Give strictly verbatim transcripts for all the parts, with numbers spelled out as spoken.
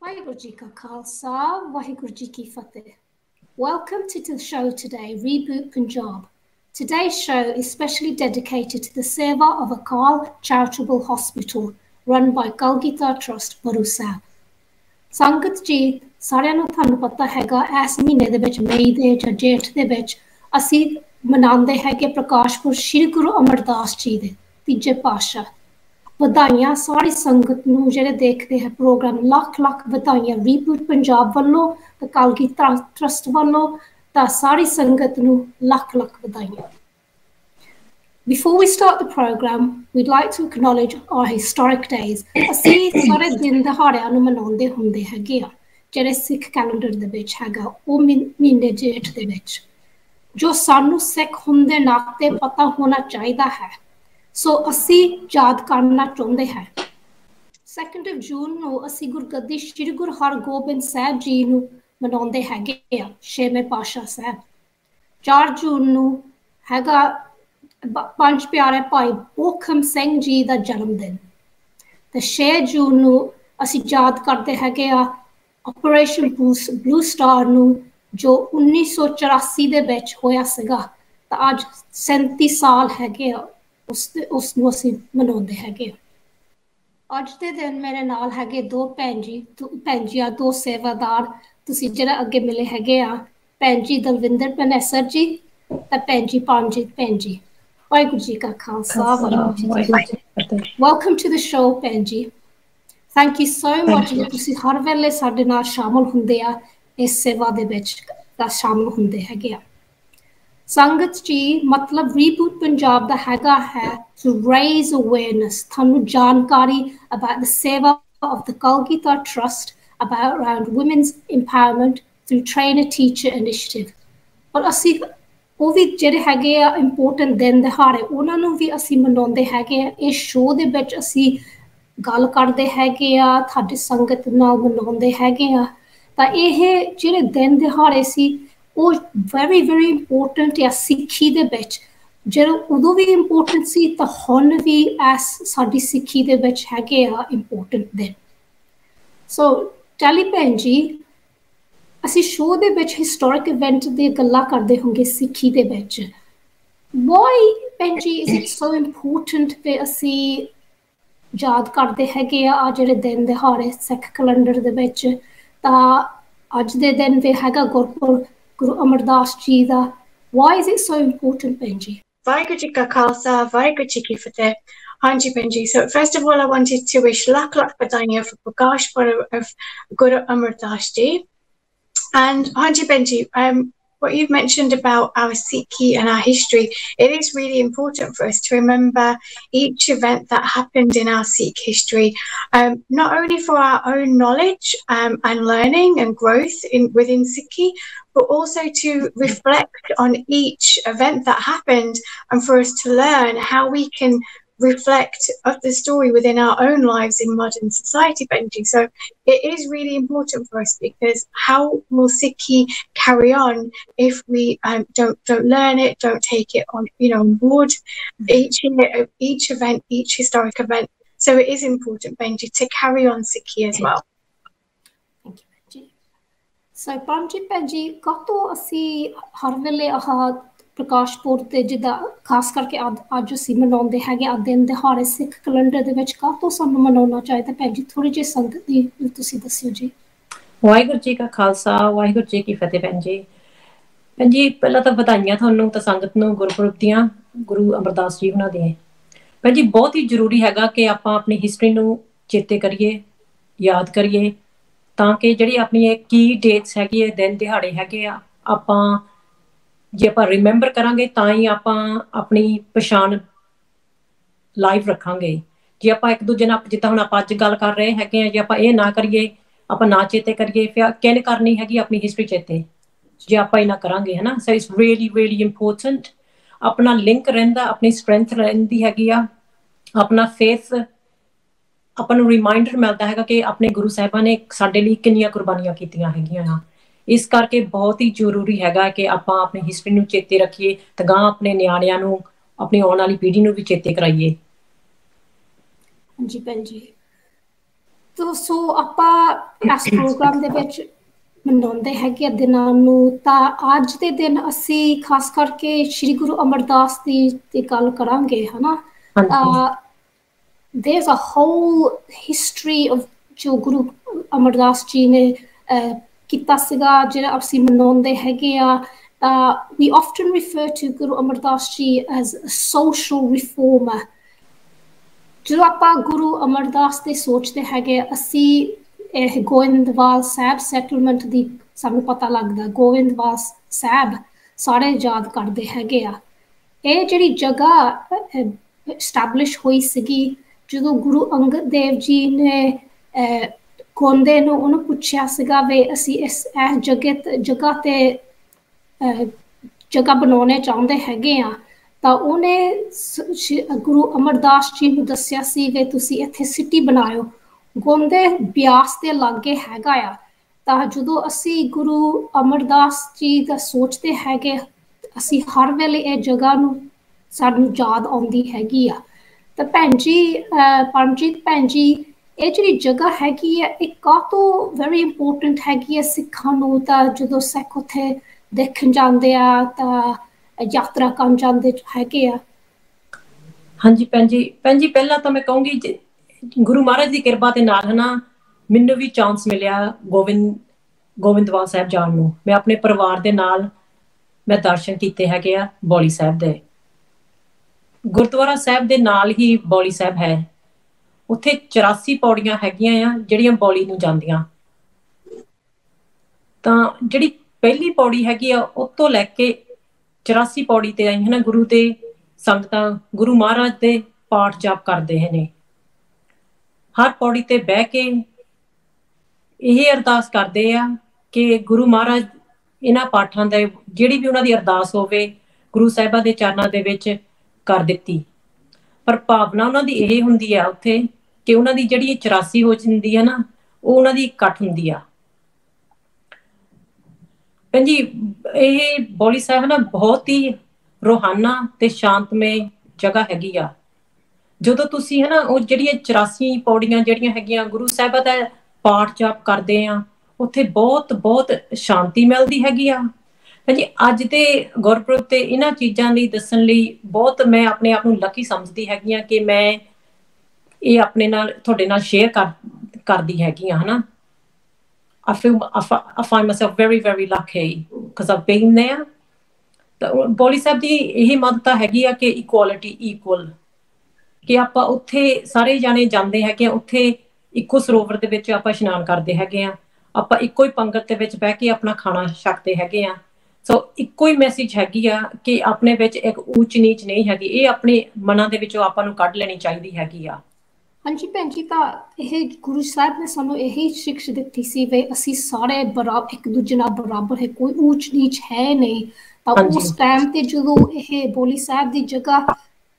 Waheguru Ji Ka Khalsa, Waheguru Ji Ki Fateh. Welcome to the show today, Reboot Punjab. Today's show is specially dedicated to the Seva of Akal Charitable Hospital, run by Kalgita Trust, Baru Sahib. Sangat ji, ਸਾਰਿਆਂ ਨੂੰ ਤੁਹਾਨੂੰ ਪਤਾ ਹੈਗਾ ਇਸ ਮਹੀਨੇ ਦੇ ਵਿੱਚ ਮਈ ਦੇ ਜਾਂ ਜੇਠ ਦੇ ਵਿੱਚ ਅਸੀਂ ਮਨਾਉਂਦੇ ਹੈਗੇ ਪ੍ਰਕਾਸ਼ ਪੁਰਬ ਸ਼੍ਰੀ ਗੁਰੂ ਅਮਰਦਾਸ ਜੀ ਦੇ ਤੀਜੇ ਪਾਤਸ਼ਾਹ। ਵਧਾਈਆਂ ਸਾਰੀ ਸੰਗਤ ਨੂੰ ਜਿਹੜੇ ਦੇਖਦੇ ਹੈ ਪ੍ਰੋਗਰਾਮ, ਲੱਖ ਲੱਖ ਵਧਾਈਆਂ ਰੀਬੂਟ ਪੰਜਾਬ ਵੱਲੋਂ ਤੇ ਕਲਗੀਧਰ ਟਰਸਟ ਵੱਲੋਂ ਤਾਂ ਸਾਰੀ ਸੰਗਤ ਨੂੰ ਲੱਖ ਲੱਖ ਵਧਾਈਆਂ। Before we start the program, we'd like to acknowledge our historic days. ਅਸੀਂ ਸਾਰੇ ਦਿਨ ਦਿਹਾੜਿਆਂ ਨੂੰ ਮਨਾਉਂਦੇ ਹੁੰਦੇ ਹੈਗੇ ਆ ਜਿਹੜੇ ਸਿੱਖ ਕੈਲੰਡਰ ਦੇ ਵਿੱਚ ਹੈਗਾ ਉਹ ਮਹੀਨੇ ਜੇਠ ਦੇ ਵਿੱਚ, ਜੋ ਸਾਨੂੰ ਸਿੱਖ ਹੁੰਦੇ ਨਾਤੇ ਪਤਾ ਹੋਣਾ ਚਾਹੀਦਾ ਹੈ। ਸੋ ਅਸੀਂ ਯਾਦ ਕਰਨਾ ਚਾਹੁੰਦੇ ਹਾਂ। ਸੈਕਿੰਡ of ਜੂਨ ਨੂੰ ਅਸੀਂ ਗੁਰਗੱਦੀ ਸ਼੍ਰੀ ਗੁਰੂ ਹਰਗੋਬਿੰਦ ਸਾਹਿਬ ਜੀ ਨੂੰ ਮਨਾਉਂਦੇ ਹੈਗੇ ਆ, ਛੇਵੇਂ ਪਾਤਸ਼ਾਹ ਸਾਹਿਬ। ਚਾਰ ਜੂਨ ਨੂੰ ਹੈਗਾ ਪੰਜ ਪਿਆਰੇ ਭਾਈ ਮੋਹਕਮ ਸਿੰਘ ਜੀ ਦਾ ਜਨਮ ਦਿਨ ਤੇ ਛੇ ਜੂਨ ਨੂੰ ਅਸੀਂ ਯਾਦ ਕਰਦੇ ਹੈਗੇ ਆ ਆਪਰੇਸ਼ਨ ਬਲੂ ਸਟਾਰ ਨੂੰ, ਜੋ ਉੱਨੀ ਸੌ ਚੁਰਾਸੀ ਦੇ ਵਿੱਚ ਹੋਇਆ ਸੀਗਾ। ਤਾਂ ਅੱਜ ਸੈਂਤੀ ਸਾਲ ਹੈਗੇ ਆ ਉਸ ਉਸ ਨੂੰ ਅਸੀਂ ਮਨਾਉਂਦੇ ਹੈਗੇ ਆ। ਅੱਜ ਦੇ ਦਿਨ ਮੇਰੇ ਨਾਲ ਹੈਗੇ ਦੋ ਭੈਣ ਜੀ ਭੈਣ ਜੀ ਆ ਦੋ ਸੇਵਾਦਾਰ ਤੁਸੀਂ ਜਿਹੜਾ ਅੱਗੇ ਮਿਲੇ ਹੈਗੇ ਆ, ਭੈਣ ਜੀ ਦਲਵਿੰਦਰ ਪਨੇਸਰ ਜੀ ਤੇ ਭੈਣ ਜੀ ਪਰਮਜੀਤ ਭੈਣ ਜੀ। ਵਾਹਿਗੁਰੂ ਜੀ ਕਾ ਖਾਲਸਾ ਵਾਹਿਗੁਰੂ ਜੀ ਕੀ ਫਤਿਹ। ਵੈਲਕਮ ਟੂ ਦ ਸ਼ੋ ਭੈਣ ਜੀ। ਥੈਂਕ ਯੂ ਸੋ ਮਚ ਜੀ, ਤੁਸੀਂ ਹਰ ਵੇਲੇ ਸਾਡੇ ਨਾਲ ਸ਼ਾਮਲ ਹੁੰਦੇ ਆ ਇਸ ਸੇਵਾ ਦੇ ਵਿੱਚ ਤਾਂ ਸ਼ਾਮਲ ਹੁੰਦੇ ਹੈਗੇ ਆ। ਸੰਗਤ ਜੀ, ਮਤਲਬ ਰੀਬੂਟ ਪੰਜਾਬ ਦਾ ਹੈਗਾ ਹੈ to raise awareness, ਤੁਹਾਨੂੰ ਜਾਣਕਾਰੀ about the seva of the Kalgita Trust about around women's empowerment through trainer teacher initiative। ਪਰ ਅਸੀਂ ਉਹ ਵੀ ਜਿਹੜੇ ਹੈਗੇ ਆ ਇੰਪੋਰਟੈਂਟ ਦਿਨ ਦਿਹਾੜੇ ਉਹਨਾਂ ਨੂੰ ਵੀ ਅਸੀਂ ਮਨਾਉਂਦੇ ਹੈਗੇ ਆ। ਇਸ ਸ਼ੋਅ ਦੇ ਵਿੱਚ ਅਸੀਂ ਗੱਲ ਕਰਦੇ ਹੈਗੇ ਆ, ਤੁਹਾਡੀ ਸੰਗਤ ਨਾਲ ਮਨਾਉਂਦੇ ਹੈਗੇ ਆ। ਤਾਂ ਇਹ ਜਿਹੜੇ ਦਿਨ ਦਿਹਾੜੇ ਸੀ ਉਹ ਵੈਰੀ ਵੈਰੀ ਇੰਪੋਰਟੈਂਟ ਆ ਸਿੱਖੀ ਦੇ ਵਿੱਚ। ਜਦੋਂ ਉਦੋਂ ਵੀ ਇੰਪੋਰਟੈਂਟ ਸੀ ਤਾਂ ਹੁਣ ਵੀ ਐਸ ਸਾਡੀ ਸਿੱਖੀ ਦੇ ਵਿੱਚ ਹੈਗੇ ਆ ਇੰਪੋਰਟੈਂਟ ਦਿਨ। ਸੋ ਚਾਲੀ ਭੈਣ ਜੀ, ਅਸੀਂ ਸ਼ੋਅ ਦੇ ਵਿੱਚ ਹਿਸਟੋਰਿਕ ਇਵੈਂਟ ਦੀ ਗੱਲਾਂ ਕਰਦੇ ਹੋਗੇ ਸਿੱਖੀ ਦੇ ਵਿੱਚ। ਵਾਈ ਭੈਣ ਜੀ ਇਜ਼ ਇਟ ਸੋ ਇੰਪੋਰਟੈਂਟ ਕਿ ਅਸੀਂ ਯਾਦ ਕਰਦੇ ਹੈਗੇ ਆ ਜਿਹੜੇ ਦਿਨ ਦਿਹਾੜੇ ਸਿੱਖ ਕੈਲੰਡਰ ਦੇ ਵਿੱਚ? ਤਾਂ ਅੱਜ ਦੇ ਦਿਨ ਵੀ ਹੈਗਾ ਗੁਰਪੁਰਬ ਗੁਰੂ ਅਮਰਦਾਸ ਜੀ ਦਾ। Why is it so important ਭੈਣ ਜੀ? ਵਾਹਿਗੁਰੂ ਜੀ ਕਾ ਖਾਲਸਾ ਵਾਹਿਗੁਰੂ ਜੀ ਕੀ ਫਤਿਹ। ਹਾਂਜੀ ਭੈਣ ਜੀ, so first of all I wanted to wish lakh lakh ਵਧਾਈਆਂ for Prakash Purab of Guru Amardas Ji। And ਹਾਂਜੀ ਭੈਣ ਜੀ, um what you've mentioned about our Sikhi and our history, it is really important for us to remember each event that happened in our Sikh history, um, not only for our own knowledge um, and learning and growth in within Sikhi, but also to reflect on each event that happened and for us to learn how we can reflect of the story within our own lives in modern society, Benji. So it is really important for us, because how will Sikhi carry on if we um, don't don't learn it, don't take it on, you know, on board each each event, each historic event. So it is important, Benji, to carry on Sikhi as well. Thank you, Benji. So Pramjit Benji, kato asi har vele aha ਪ੍ਰਕਾਸ਼ ਪੁਰਬ ਤੇ ਜਿੱਦਾਂ ਖਾਸ ਕਰਕੇ ਅੱਜ ਅੱਜ ਅਸੀਂ ਮਨਾਉਂਦੇ ਹੈਗੇ ਆ ਦਿਨ ਦਿਹਾੜੇ ਸਿੱਖ ਕੈਲੰਡਰ ਦੇ ਵਿੱਚ, ਕਾਹਤੋਂ ਸਾਨੂੰ ਮਨਾਉਣਾ ਚਾਹੀਦਾ ਭੈਣ ਜੀ? ਥੋੜੀ ਜਿਹੀ ਸੰਗਤ ਦੀ ਤੁਸੀਂ ਦੱਸਿਓ ਜੀ। ਵਾਹਿਗੁਰੂ ਜੀ ਕਾ ਖਾਲਸਾ ਵਾਹਿਗੁਰੂ ਜੀ ਕੀ ਫਤਿਹ। ਭੈਣ ਜੀ ਭੈਣ ਜੀ ਪਹਿਲਾਂ ਤਾਂ ਵਧਾਈਆਂ ਤੁਹਾਨੂੰ ਤਾਂ ਸੰਗਤ ਨੂੰ ਗੁਰਪੁਰਬ ਦੀਆਂ, ਗੁਰੂ ਅਮਰਦਾਸ ਜੀ ਉਹਨਾਂ ਦੀਆਂ। ਭੈਣ ਜੀ ਬਹੁਤ ਹੀ ਜ਼ਰੂਰੀ ਹੈਗਾ ਕਿ ਆਪਾਂ ਆਪਣੀ ਹਿਸਟਰੀ ਨੂੰ ਚੇਤੇ ਕਰੀਏ, ਯਾਦ ਕਰੀਏ, ਤਾਂ ਕਿ ਜਿਹੜੀ ਆਪਣੀ ਇਹ ਕੀ ਡੇਟਸ ਹੈਗੀ ਹੈ, ਦਿਨ ਦਿਹਾੜੇ ਹੈਗੇ ਆ, ਆਪਾਂ ਜੇ ਆਪਾਂ ਰਿਮੈਂਬਰ ਕਰਾਂਗੇ ਤਾਂ ਹੀ ਆਪਾਂ ਆਪਣੀ ਪਛਾਣ ਲਾਈਵ ਰੱਖਾਂਗੇ। ਜੇ ਆਪਾਂ ਇੱਕ ਦੂਜੇ ਨਾਲ ਜਿੱਦਾਂ ਹੁਣ ਆਪਾਂ ਅੱਜ ਗੱਲ ਕਰ ਰਹੇ ਹੈਗੇ ਆ, ਜੇ ਆਪਾਂ ਇਹ ਨਾ ਕਰੀਏ, ਆਪਾਂ ਨਾ ਚੇਤੇ ਕਰੀਏ, ਫਿਰ ਕਿਹਨੇ ਕਰਨੀ ਹੈਗੀ ਆਪਣੀ ਹਿਸਟਰੀ ਚੇਤੇ ਜੇ ਆਪਾਂ ਇਹ ਨਾ ਕਰਾਂਗੇ, ਹੈ ਨਾ। So it's really really important. ਆਪਣਾ ਲਿੰਕ ਰਹਿੰਦਾ, ਆਪਣੀ ਸਟਰੈਂਥ ਰਹਿੰਦੀ ਹੈਗੀ ਆ, ਆਪਣਾ ਫੇਥ, ਆਪਾਂ ਨੂੰ ਰਿਮਾਈਂਡਰ ਮਿਲਦਾ ਹੈਗਾ ਕਿ ਆਪਣੇ ਗੁਰੂ ਸਾਹਿਬਾਂ ਨੇ ਸਾਡੇ ਲਈ ਕਿੰਨੀਆਂ ਕੁਰਬਾਨੀਆਂ ਕੀਤੀਆਂ ਹੈਗੀਆਂ ਆ। ਇਸ ਕਰਕੇ ਬਹੁਤ ਹੀ ਜ਼ਰੂਰੀ ਹੈਗਾ ਕਿ ਆਪਾਂ ਆਪਣੀ ਹਿਸਟਰੀ ਨੂੰ ਚੇਤੇ ਰੱਖੀਏ ਤੇ ਗਾਂ ਆਪਣੇ ਨਿਆਣਿਆਂ ਨੂੰ, ਆਪਣੀ ਆਉਣ ਵਾਲੀ ਪੀੜ੍ਹੀ ਨੂੰ ਵੀ ਚੇਤੇ ਕਰਾਈਏ। ਹਾਂਜੀ ਭੈਣ ਜੀ। ਤੋ ਸੋ ਆਪਾਂ ਇਸ ਪ੍ਰੋਗਰਾਮ ਦੇ ਵਿੱਚ ਮਨਾਉਂਦੇ ਹੈਗੇ ਦਿਨਾਂ ਨੂੰ ਤਾਂ ਅੱਜ ਦੇ ਦਿਨ ਅਸੀਂ ਖਾਸ ਕਰਕੇ ਸ਼੍ਰੀ ਗੁਰੂ ਅਮਰਦਾਸ ਦੀ ਦੀ ਗੱਲ ਕਰਾਂਗੇ ਹਨਾ there's a whole history of ਜੋ ਗੁਰੂ ਅਮਰਦਾਸ ਜੀ ਨੇ ਕੀਤਾ ਸੀਗਾ ਜਿਹੜਾ ਅਸੀਂ ਮਨਾਉਂਦੇ ਹੈਗੇ ਆ we often refer to Guru Amar Das Ji as a social reformer ਜਦੋਂ ਆਪਾਂ ਗੁਰੂ ਅਮਰਦਾਸ ਦੇ ਸੋਚਦੇ ਹੈਗੇ ਅਸੀਂ ਇਹ ਗੋਇੰਦਵਾਲ ਸਾਹਿਬ ਸੈਟਲਮੈਂਟ ਦੀ ਸਾਨੂੰ ਪਤਾ ਲੱਗਦਾ ਗੋਇੰਦਵਾਲ ਸਾਹਿਬ ਸਾਰੇ ਯਾਦ ਕਰਦੇ ਹੈਗੇ ਆ ਇਹ ਜਿਹੜੀ ਜਗ੍ਹਾ ਐਸਟੈਬਲਿਸ਼ ਹੋਈ ਸੀਗੀ ਜਦੋਂ ਗੁਰੂ ਅੰਗਦ ਦੇਵ ਜੀ ਨੇ ਗੋਂਦੇ ਨੂੰ ਉਹਨੂੰ ਪੁੱਛਿਆ ਸੀਗਾ ਵੀ ਅਸੀਂ ਇਸ ਇਹ ਜਗ੍ਹਾ ਜਗ੍ਹਾ ਤੇ ਜਗ੍ਹਾ ਬਣਾਉਣੇ ਚਾਹੁੰਦੇ ਹੈਗੇ ਆ ਤਾਂ ਉਹਨੇ ਗੁਰੂ ਅਮਰਦਾਸ ਜੀ ਨੂੰ ਦੱਸਿਆ ਸੀ ਵੀ ਤੁਸੀਂ ਇੱਥੇ ਸਿਟੀ ਬਣਾਇਓ ਗੋਂਦੇ ਬਿਆਸ ਦੇ ਲਾਗੇ ਹੈਗਾ ਆ ਤਾਂ ਜਦੋਂ ਅਸੀਂ ਗੁਰੂ ਅਮਰਦਾਸ ਜੀ ਦਾ ਸੋਚਦੇ ਹੈਗੇ ਅਸੀਂ ਹਰ ਵੇਲੇ ਇਹ ਜਗ੍ਹਾ ਨੂੰ ਸਾਨੂੰ ਯਾਦ ਆਉਂਦੀ ਹੈਗੀ ਆ ਤਾਂ ਭੈਣ ਜੀ ਪਰਮਜੀਤ ਭੈਣ ਜੀ ਇਹ ਜਿਹੜੀ ਜਗ੍ਹਾ ਹੈਗੀ ਆ ਇਹ ਕਾਹਤੋਂ ਵੈਰੀ ਇੰਪੋਰਟੈਂਟ ਹੈਗੀ ਆ ਸਿੱਖਾਂ ਨੂੰ ਤਾਂ ਜਦੋਂ ਸਿੱਖ ਉੱਥੇ ਦੇਖਣ ਜਾਂਦੇ ਆ ਤਾਂ ਯਾਤਰਾ ਕਰਨ ਜਾਂਦੇ ਹੈਗੇ ਆ ਹਾਂਜੀ ਭੈਣ ਜੀ ਭੈਣ ਜੀ ਪਹਿਲਾਂ ਤਾਂ ਮੈਂ ਕਹੂੰਗੀ ਗੁਰੂ ਮਹਾਰਾਜ ਦੀ ਕਿਰਪਾ ਦੇ ਨਾਲ ਹਨਾ ਮੈਨੂੰ ਵੀ ਚਾਂਸ ਮਿਲਿਆ ਗੋਬਿੰਦ ਗੋਬਿੰਦਵਾਲ ਸਾਹਿਬ ਜਾਣ ਨੂੰ ਮੈਂ ਆਪਣੇ ਪਰਿਵਾਰ ਦੇ ਨਾਲ ਮੈਂ ਦਰਸ਼ਨ ਕੀਤੇ ਹੈਗੇ ਆ ਬੌਲੀ ਸਾਹਿਬ ਦੇ ਗੁਰਦੁਆਰਾ ਸਾਹਿਬ ਦੇ ਨਾਲ ਹੀ ਬੌਲੀ ਸਾਹਿਬ ਹੈ ਉੱਥੇ ਚੁਰਾਸੀ ਪੌੜੀਆਂ ਹੈਗੀਆਂ ਆ ਜਿਹੜੀਆਂ ਬੌਲੀ ਨੂੰ ਜਾਂਦੀਆਂ ਤਾਂ ਜਿਹੜੀ ਪਹਿਲੀ ਪੌੜੀ ਹੈਗੀ ਆ ਉਹ ਤੋਂ ਲੈ ਕੇ ਚੁਰਾਸੀ ਪੌੜੀ ਤੇ ਆਈ ਹੈ ਨਾ ਗੁਰੂ ਦੇ ਸੰਗਤਾਂ ਗੁਰੂ ਮਹਾਰਾਜ ਦੇ ਪਾਠ ਜਾਪ ਕਰਦੇ ਨੇ ਹਰ ਪੌੜੀ ਤੇ ਬਹਿ ਕੇ ਇਹ ਅਰਦਾਸ ਕਰਦੇ ਆ ਕਿ ਗੁਰੂ ਮਹਾਰਾਜ ਇਹਨਾਂ ਪਾਠਾਂ ਦੇ ਜਿਹੜੀ ਵੀ ਉਹਨਾਂ ਦੀ ਅਰਦਾਸ ਹੋਵੇ ਗੁਰੂ ਸਾਹਿਬਾਂ ਦੇ ਚਰਨਾਂ ਦੇ ਵਿੱਚ ਕਰ ਦਿੱਤੀ ਪਰ ਭਾਵਨਾ ਉਹਨਾਂ ਦੀ ਇਹ ਹੁੰਦੀ ਆ ਉੱਥੇ ਕਿ ਉਹਨਾਂ ਦੀ ਜਿਹੜੀ ਚੁਰਾਸੀ ਹੋ ਜਾਂਦੀ ਆ ਨਾ ਉਹ ਉਹਨਾਂ ਦੀ ਇਕੱਠ ਹੁੰਦੀ ਆ ਭੈਣ ਜੀ ਇਹ ਬੌਲੀ ਸਾਹਿਬ ਨਾ ਬਹੁਤ ਹੀ ਰੋਹਾਨਾ ਤੇ ਸ਼ਾਂਤਮਈ ਜਗ੍ਹਾ ਹੈਗੀ ਆ ਜਦੋਂ ਤੁਸੀਂ ਹਨਾ ਉਹ ਜਿਹੜੀਆਂ ਚੁਰਾਸੀ ਪੌੜੀਆਂ ਜਿਹੜੀਆਂ ਹੈਗੀਆਂ ਗੁਰੂ ਸਾਹਿਬਾਂ ਦਾ ਪਾਠ ਜਾਪ ਕਰਦੇ ਆ ਉੱਥੇ ਬਹੁਤ ਬਹੁਤ ਸ਼ਾਂਤੀ ਮਿਲਦੀ ਹੈਗੀ ਆ ਹਾਂਜੀ ਅੱਜ ਦੇ ਗੁਰਪੁਰਬ ਤੇ ਇਹਨਾਂ ਚੀਜ਼ਾਂ ਲਈ ਦੱਸਣ ਲਈ ਬਹੁਤ ਮੈਂ ਆਪਣੇ ਆਪ ਨੂੰ ਲੱਕੀ ਸਮਝਦੀ ਹੈਗੀ ਆ ਕਿ ਮੈਂ ਇਹ ਆਪਣੇ ਨਾਲ ਤੁਹਾਡੇ ਨਾਲ ਸ਼ੇਅਰ ਕਰ ਕਰਦੀ ਹੈਗੀ ਆ ਹਨਾ I feel I, I find myself very very lucky because I've been there ਤਾਂ ਬੌਲੀ ਸਾਹਿਬ ਦੀ ਇਹ ਮਹੱਤਤਾ ਹੈਗੀ ਆ ਕਿ ਇਕੁਆਲਿਟੀ ਇਕੁਅਲ ਕਿ ਆਪਾਂ ਉੱਥੇ ਸਾਰੇ ਜਾਣੇ ਜਾਂਦੇ ਹੈਗੇ ਆ ਉੱਥੇ ਇੱਕੋ ਸਰੋਵਰ ਦੇ ਵਿੱਚ ਆਪਾਂ ਇਸ਼ਨਾਨ ਕਰਦੇ ਹੈਗੇ ਆ ਆਪਾਂ ਇੱਕੋ ਹੀ ਪੰਗਤ ਦੇ ਵਿੱਚ ਬਹਿ ਕੇ ਆਪਣਾ ਖਾਣਾ ਛਕਦੇ ਹੈਗੇ ਆ ਸੋ ਇੱਕੋ ਹੀ ਮੈਸੇਜ ਹੈਗੀ ਆ ਕਿ ਆਪਣੇ ਵਿੱਚ ਇੱਕ ਊਚ ਨੀਚ ਨਹੀਂ ਹੈਗੀ ਇਹ ਆਪਣੇ ਮਨਾਂ ਦੇ ਵਿੱਚੋਂ ਆਪਾਂ ਨੂੰ ਕੱਢ ਲੈਣੀ ਚਾਹੀਦੀ ਹੈਗੀ ਆ ਹਾਂਜੀ ਭੈਣ ਜੀ ਤਾਂ ਇਹ ਗੁਰੂ ਸਾਹਿਬ ਨੇ ਸਾਨੂੰ ਇਹੀ ਸਿੱਖਿਆ ਦਿੱਤੀ ਸੀ ਵੀ ਅਸੀਂ ਸਾਰੇ ਬਰਾਬਰ ਇੱਕ ਦੂਜੇ ਨਾਲ ਬਰਾਬਰ ਹੈ ਕੋਈ ਊਚ ਨੀਚ ਹੈ ਨਹੀਂ ਤਾਂ ਉਸ ਟਾਈਮ ਤੇ ਜਦੋਂ ਇਹ ਬੌਲੀ ਸਾਹਿਬ ਦੀ ਜਗ੍ਹਾ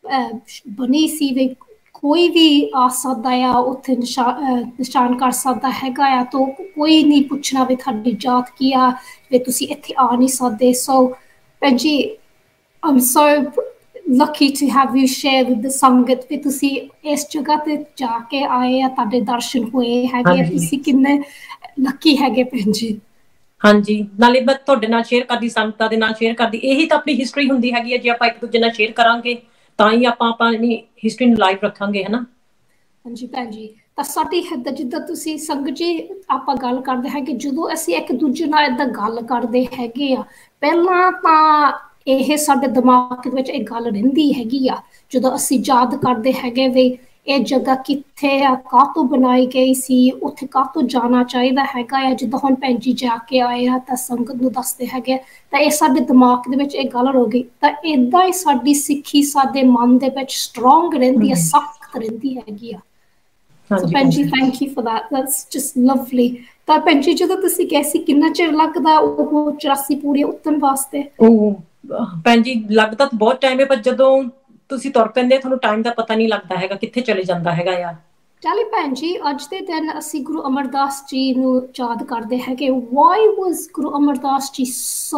ਬਣੀ ਸੀ ਵੀ ਕੋਈ ਵੀ ਆ ਸਕਦਾ ਆ ਉੱਥੇ ਨਿਸ਼ਾਨ ਕਰ ਸਕਦਾ ਹੈਗਾ ਆ ਤਾਂ ਕੋਈ ਨਹੀਂ ਪੁੱਛਣਾ ਵੀ ਤੁਹਾਡੀ ਜਾਤ ਕੀ ਆ ਵੀ ਤੁਸੀਂ ਇੱਥੇ ਆ ਨਹੀਂ ਸਕਦੇ ਸੋ ਭੈਣ ਜੀ I'm so lucky to have you share with the ਸੰਗਤ ਵੀ ਤੁਸੀਂ ਇਸ ਜਗ੍ਹਾ ਤੇ ਜਾ ਕੇ ਆਏ ਆ ਤੁਹਾਡੇ ਦਰਸ਼ਨ ਹੋਏ ਹੈਗੇ ਤੁਸੀਂ ਕਿੰਨੇ ਲੱਕੀ ਹੈਗੇ ਭੈਣ ਜੀ ਹਾਂਜੀ ਨਾਲੇ ਮੈਂ ਤੁਹਾਡੇ ਨਾਲ ਸ਼ੇਅਰ ਕਰਦੀ ਸੰਗਤਾਂ ਦੇ ਨਾਲ ਸ਼ੇਅਰ ਕਰਦੀ ਇਹੀ ਤਾਂ ਆਪਣੀ ਹਿਸਟਰੀ ਹੁੰਦੀ ਹੈਗੀ ਹੈ ਜੇ ਆਪਾਂ ਇੱਕ ਦੂਜੇ ਨਾਲ ਸ਼ੇਅਰ ਕਰਾਂਗੇ ਤਾਂ ਹੀ ਆਪਾਂ ਆਪਣੀ ਹਿਸਟਰੀ ਨੂੰ ਲਾਈਵ ਰੱਖਾਂਗੇ ਹਨਾ ਹਾਂਜੀ ਭੈਣ ਜੀ ਤਾਂ ਸਾਡੀ ਏਦਾਂ ਜਿੱਦਾਂ ਤੁਸੀਂ ਸੰਗਤ ਜੀ ਆਪਾਂ ਗੱਲ ਕਰਦੇ ਹੈਗੇ ਜਦੋਂ ਅਸੀਂ ਇੱਕ ਦੂਜੇ ਨਾਲ ਏਦਾਂ ਗੱਲ ਕਰਦੇ ਹੈਗੇ ਆ ਪਹਿਲਾਂ ਤਾਂ ਇਹ ਸਾਡੇ ਦਿਮਾਗ ਵਿੱਚ ਇਹ ਗੱਲ ਰਹਿੰਦੀ ਹੈਗੀ ਆ ਜਦੋਂ ਅਸੀਂ ਯਾਦ ਕਰਦੇ ਹੈਗੇ ਵੀ ਇਹ ਜਗ੍ਹਾ ਕਿੱਥੇ ਆ ਕਾਹਤੋਂ ਬਣਾਈ ਗਈ ਸੀ ਉੱਥੇ ਕਾਹਤੋਂ ਜਾਣਾ ਚਾਹੀਦਾ ਹੈਗਾ ਆ ਜਿੱਦਾਂ ਹੁਣ ਭੈਣ ਜੀ ਜਾ ਕੇ ਆਏ ਆ ਤਾਂ ਸੰਗਤ ਨੂੰ ਦੱਸਦੇ ਹੈਗੇ ਤਾਂ ਇਹ ਸਾਡੇ ਦਿਮਾਗ ਦੇ ਵਿੱਚ ਇਹ ਗੱਲ ਹੋ ਗਈ ਤਾਂ ਏਦਾਂ ਹੀ ਸਾਡੀ ਸਿੱਖੀ ਸਾਡੇ ਮਨ ਦੇ ਵਿੱਚ ਸਟਰੋਂਗ ਰਹਿੰਦੀ ਆ ਸਖਤ ਰਹਿੰਦੀ ਹੈਗੀ ਆ ਸੋ ਭੈਣ ਜੀ thank you for that that's just lovely ਤਾਂ ਭੈਣ ਜੀ ਜਦੋਂ ਤੁਸੀਂ ਗਏ ਸੀ ਕਿੰਨਾ ਚਿਰ ਲੱਗਦਾ ਉਹ ਚੁਰਾਸੀ ਪੌੜੀਆਂ ਉਤਰਨ ਵਾਸਤੇ ਉਹ ਭੈਣ ਜੀ ਲੱਗਦਾ ਤਾਂ ਬਹੁਤ ਟਾਈਮ ਹੈ ਪਰ ਜਦੋਂ ਤੁਸੀਂ ਤੁਰ ਪੈਂਦੇ ਤੁਹਾਨੂੰ ਟਾਈਮ ਦਾ ਪਤਾ ਨਹੀਂ ਲੱਗਦਾ ਹੈਗਾ ਕਿੱਥੇ ਚਲੇ ਜਾਂਦਾ ਹੈਗਾ ਯਾਰ ਚਾਲੀ ਭੈਣ ਜੀ ਅੱਜ ਦੇ ਦਿਨ ਅਸੀਂ ਗੁਰੂ ਅਮਰਦਾਸ ਜੀ ਨੂੰ ਯਾਦ ਕਰਦੇ ਹੈਗੇ why was ਗੁਰੂ ਅਮਰਦਾਸ ਜੀ so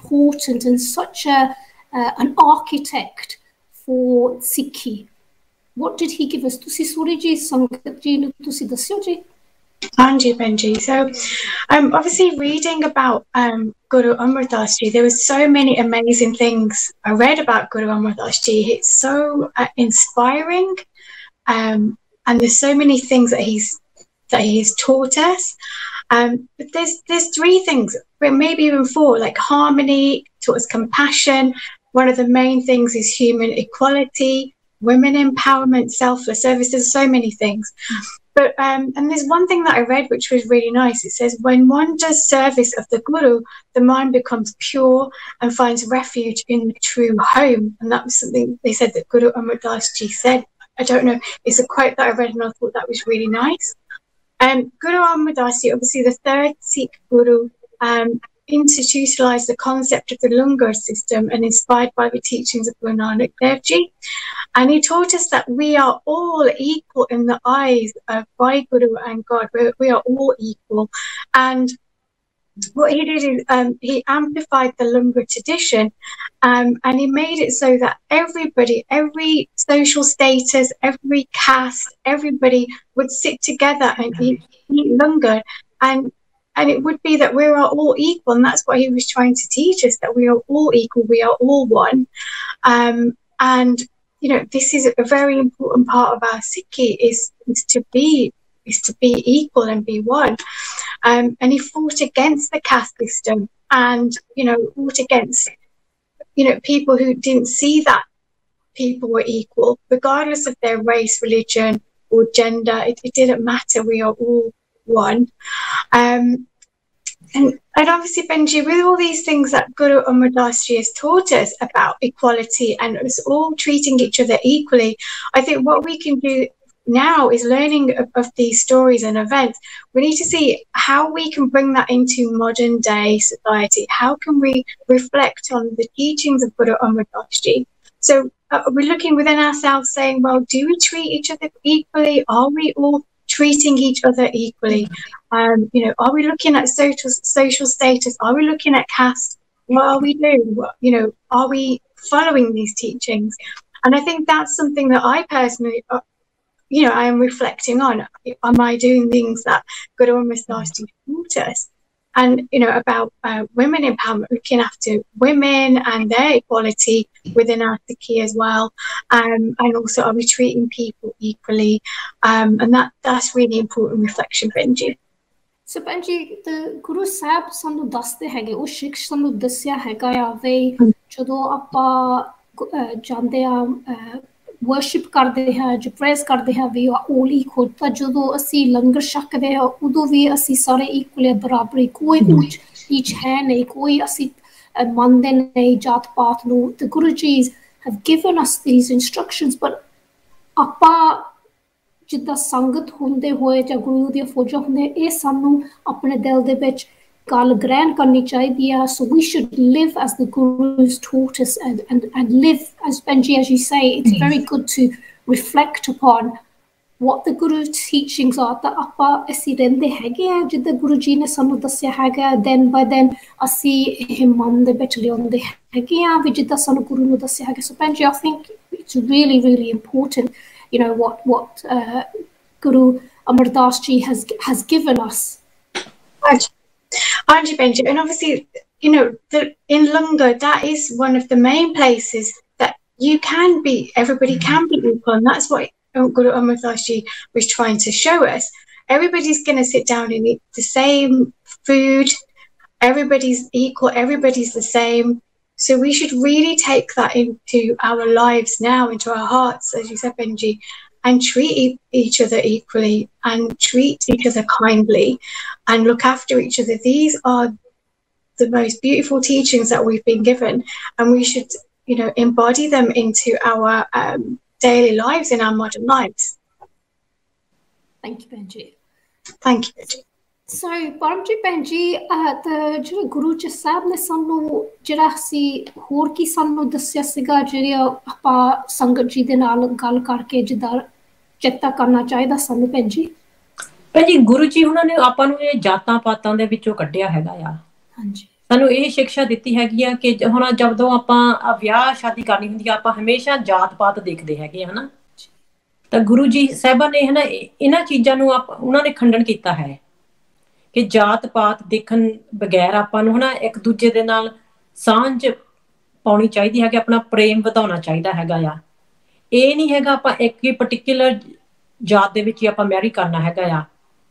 important and such a uh, an architect for Sikhi what did he give us? ਤੁਸੀਂ ਸੂਰੀ ਜੀ ਸੰਗਤ ਜੀ ਨੂੰ ਤੁਸੀਂ ਦੱਸਿਓ ਜੀ। Anji Benji. So, um, obviously, reading about um, Guru Amar Das Ji, there was so many amazing things I read about Guru Amar Das Ji. It's so uh, inspiring, um, and there's so many things that he's that he's taught us. Um, but there's there's three things, but maybe even four, like harmony, taught us compassion. One of the main things is human equality, women empowerment, selfless service. There's so many things. But um, and there's one thing that I read which was really nice. It says, when one does service of the Guru, the mind becomes pure and finds refuge in the true home. And that was something they said that Guru Amar Das Ji said. I don't know. It's a quote that I read and I thought that was really nice. Um, Guru Amar Das Ji, obviously the third Sikh Guru, um, institutionalized the concept of the Langar system and inspired by the teachings of Guru Nanak Dev Ji. And he taught us that we are all equal in the eyes of Guru and God. We, we are all equal. And what he did is um, he amplified the Langar tradition, um, and he made it so that everybody, every social status, every caste, everybody would sit together and eat, eat Langar. And And it would be that we are all equal, and that's what he was trying to teach us, that we are all equal, we are all one. Um, and, you know, this is a very important part of our Sikhi, is, is to be is to be equal and be one. Um, and he fought against the caste system and, you know, fought against, you know, people who didn't see that people were equal, regardless of their race, religion, or gender. It, it didn't matter. We are all one. Um, and, and obviously, Benji, with all these things that Guru Amar Das Ji has taught us about equality and us all treating each other equally, I think what we can do now is learning of, of these stories and events. We need to see how we can bring that into modern day society. How can we reflect on the teachings of Guru Amar Das Ji? So uh, we're looking within ourselves saying, well, do we treat each other equally? Are we all treating each other equally? Um, you know, are we looking at social social status? Are we looking at caste? What are we doing? What, you know, are we following these teachings? And I think that's something that I personally, uh, you know, I am reflecting on. Am I doing things that Guru Amar Das Ji taught us? And, you know, about uh, women empowerment, looking after women and their equality within our Sikhi as well. Um, and also, are we treating people equally? Um, and that that's really important reflection, Benji. So, Benji, the Guru Sahib ਸਾਨੂੰ ਦੱਸਦੇ ਹੈਗੇ, ਉਹ ਸਿੱਖ ਸਾਨੂੰ ਦੱਸਿਆ ਹੈਗਾ ਆ ਵੇ ਜਦੋਂ ਆਪਾਂ ਜਾਂਦੇ ਆ worship ਕਰਦੇ ਹਾਂ, ਜੋ ਪ੍ਰੇਜ਼ ਕਰਦੇ ਹਾਂ, ਵੀ all equal, ਤਾਂ ਜਦੋਂ ਅਸੀਂ ਲੰਗਰ ਛਕਦੇ ਹਾਂ ਉਦੋਂ ਵੀ ਅਸੀਂ ਸਾਰੇ equal ਹੈ, ਬਰਾਬਰੀ, ਕੋਈ ਉੱਚ ਨੀਚ ਹੈ ਨਹੀਂ, ਕੋਈ ਅਸੀਂ ਮੰਨਦੇ ਨਹੀਂ ਜਾਤ ਪਾਤ ਨੂੰ। The Gurujis have given us these instructions, but ਆਪਾਂ ਜਿੱਦਾਂ ਸੰਗਤ ਹੁੰਦੇ ਹੋਏ ਜਾਂ ਗੁਰੂ ਦੀਆਂ ਫੌਜਾਂ ਹੁੰਦੇ, ਇਹ ਸਾਨੂੰ ਆਪਣੇ ਦਿਲ ਦੇ ਵਿੱਚ ਗੱਲ ਗ੍ਰਹਿਣ ਕਰਨੀ ਚਾਹੀਦੀ ਆ। So we should live as the Gurus taught us, and, and, and live as Benji, as you say, it's very good to reflect upon what the Guru's teachings are, that ਆਪਾਂ ਅਸੀਂ ਰਹਿੰਦੇ ਹੈਗੇ ਆ ਜਿੱਦਾਂ ਗੁਰੂ ਜੀ ਨੇ ਸਾਨੂੰ ਦੱਸਿਆ ਹੈਗਾ, then by then ਅਸੀਂ ਇਹ ਮਨ ਦੇ ਵਿੱਚ ਲਿਆਉਂਦੇ ਹੈਗੇ ਆ ਵੀ ਜਿੱਦਾਂ ਸਾਨੂੰ ਗੁਰੂ ਨੂੰ ਦੱਸਿਆ ਹੈਗਾ। So Benji, I think it's really, really important, you know, what, what uh, Guru Amar Das Ji has, has given us. Right. Anji Benji, and obviously, you know, the, in Langar, that is one of the main places that you can be, everybody can be equal, and that's what Guru Amar Das Ji was trying to show us. Everybody's going to sit down and eat the same food, everybody's equal, everybody's the same. So we should really take that into our lives now, into our hearts, as you said, Benji, and treat each other equally and treat each other kindly and look after each other. These are the most beautiful teachings that we've been given, and we should, you know, embody them into our um, daily lives, in our modern lives. Thank you, Benji. Thank you, Benji. So, Paramji Benji, uh, the ਜਿਹੜਾ ਗੁਰੂ ਜੀ ਸਾਹਿਬ ਨੇ ਸਾਨੂੰ ਜਿਹੜਾ ਅਸੀਂ ਹੋਰ ਕੀ ਸਾਨੂੰ ਦੱਸਿਆ ਸੀਗਾ, ਜਿਹੜੀ ਆਪਾਂ ਸੰਗਤ ਜੀ ਦੇ ਨਾਲ ਗੱਲ ਕਰਕੇ ਜਿੱਦਾਂ ਚੇਤਾ ਕਰਨਾ ਚਾਹੀਦਾ ਸਾਨੂੰ Benji? ਭਾਜੀ ਗੁਰੂ ਜੀ ਉਹਨਾਂ ਨੇ ਆਪਾਂ ਨੂੰ ਇਹ ਜਾਤਾਂ ਪਾਤਾਂ ਦੇ ਵਿੱਚੋਂ ਕੱਢਿਆ ਹੈਗਾ ਆ। ਹਾਂਜੀ, ਸਾਨੂੰ ਇਹ ਸਿੱਖਿਆ ਦਿੱਤੀ ਹੈਗੀ ਆ ਕਿ ਹੁਣ ਜਦੋਂ ਆਪਾਂ ਵਿਆਹ ਸ਼ਾਦੀ ਕਰਨੀ ਹੁੰਦੀ ਆ, ਆਪਾਂ ਹਮੇਸ਼ਾ ਜਾਤ ਪਾਤ ਦੇਖਦੇ ਹੈਗੇ ਹਨਾ, ਤਾਂ ਗੁਰੂ ਜੀ ਸਾਹਿਬਾਂ ਨੇ ਹਨਾ ਇਹਨਾਂ ਚੀਜ਼ਾਂ ਨੂੰ ਆਪ ਉਹਨਾਂ ਨੇ ਖੰਡਨ ਕੀਤਾ ਹੈ ਕਿ ਜਾਤ ਪਾਤ ਦੇਖਣ ਬਗੈਰ ਆਪਾਂ ਨੂੰ ਹਨਾ ਇੱਕ ਦੂਜੇ ਦੇ ਨਾਲ ਸਾਂਝ ਪਾਉਣੀ ਚਾਹੀਦੀ ਹੈ ਕਿ ਆਪਣਾ ਪ੍ਰੇਮ ਵਧਾਉਣਾ ਚਾਹੀਦਾ ਹੈਗਾ ਆ। ਇਹ ਨਹੀਂ ਹੈਗਾ ਆਪਾਂ ਇੱਕ ਹੀ ਪਰਟੀਕੂਲਰ ਜਾਤ ਦੇ ਵਿੱਚ ਹੀ ਆਪਾਂ ਮੈਰੀ ਕਰਨਾ ਹੈਗਾ ਆ।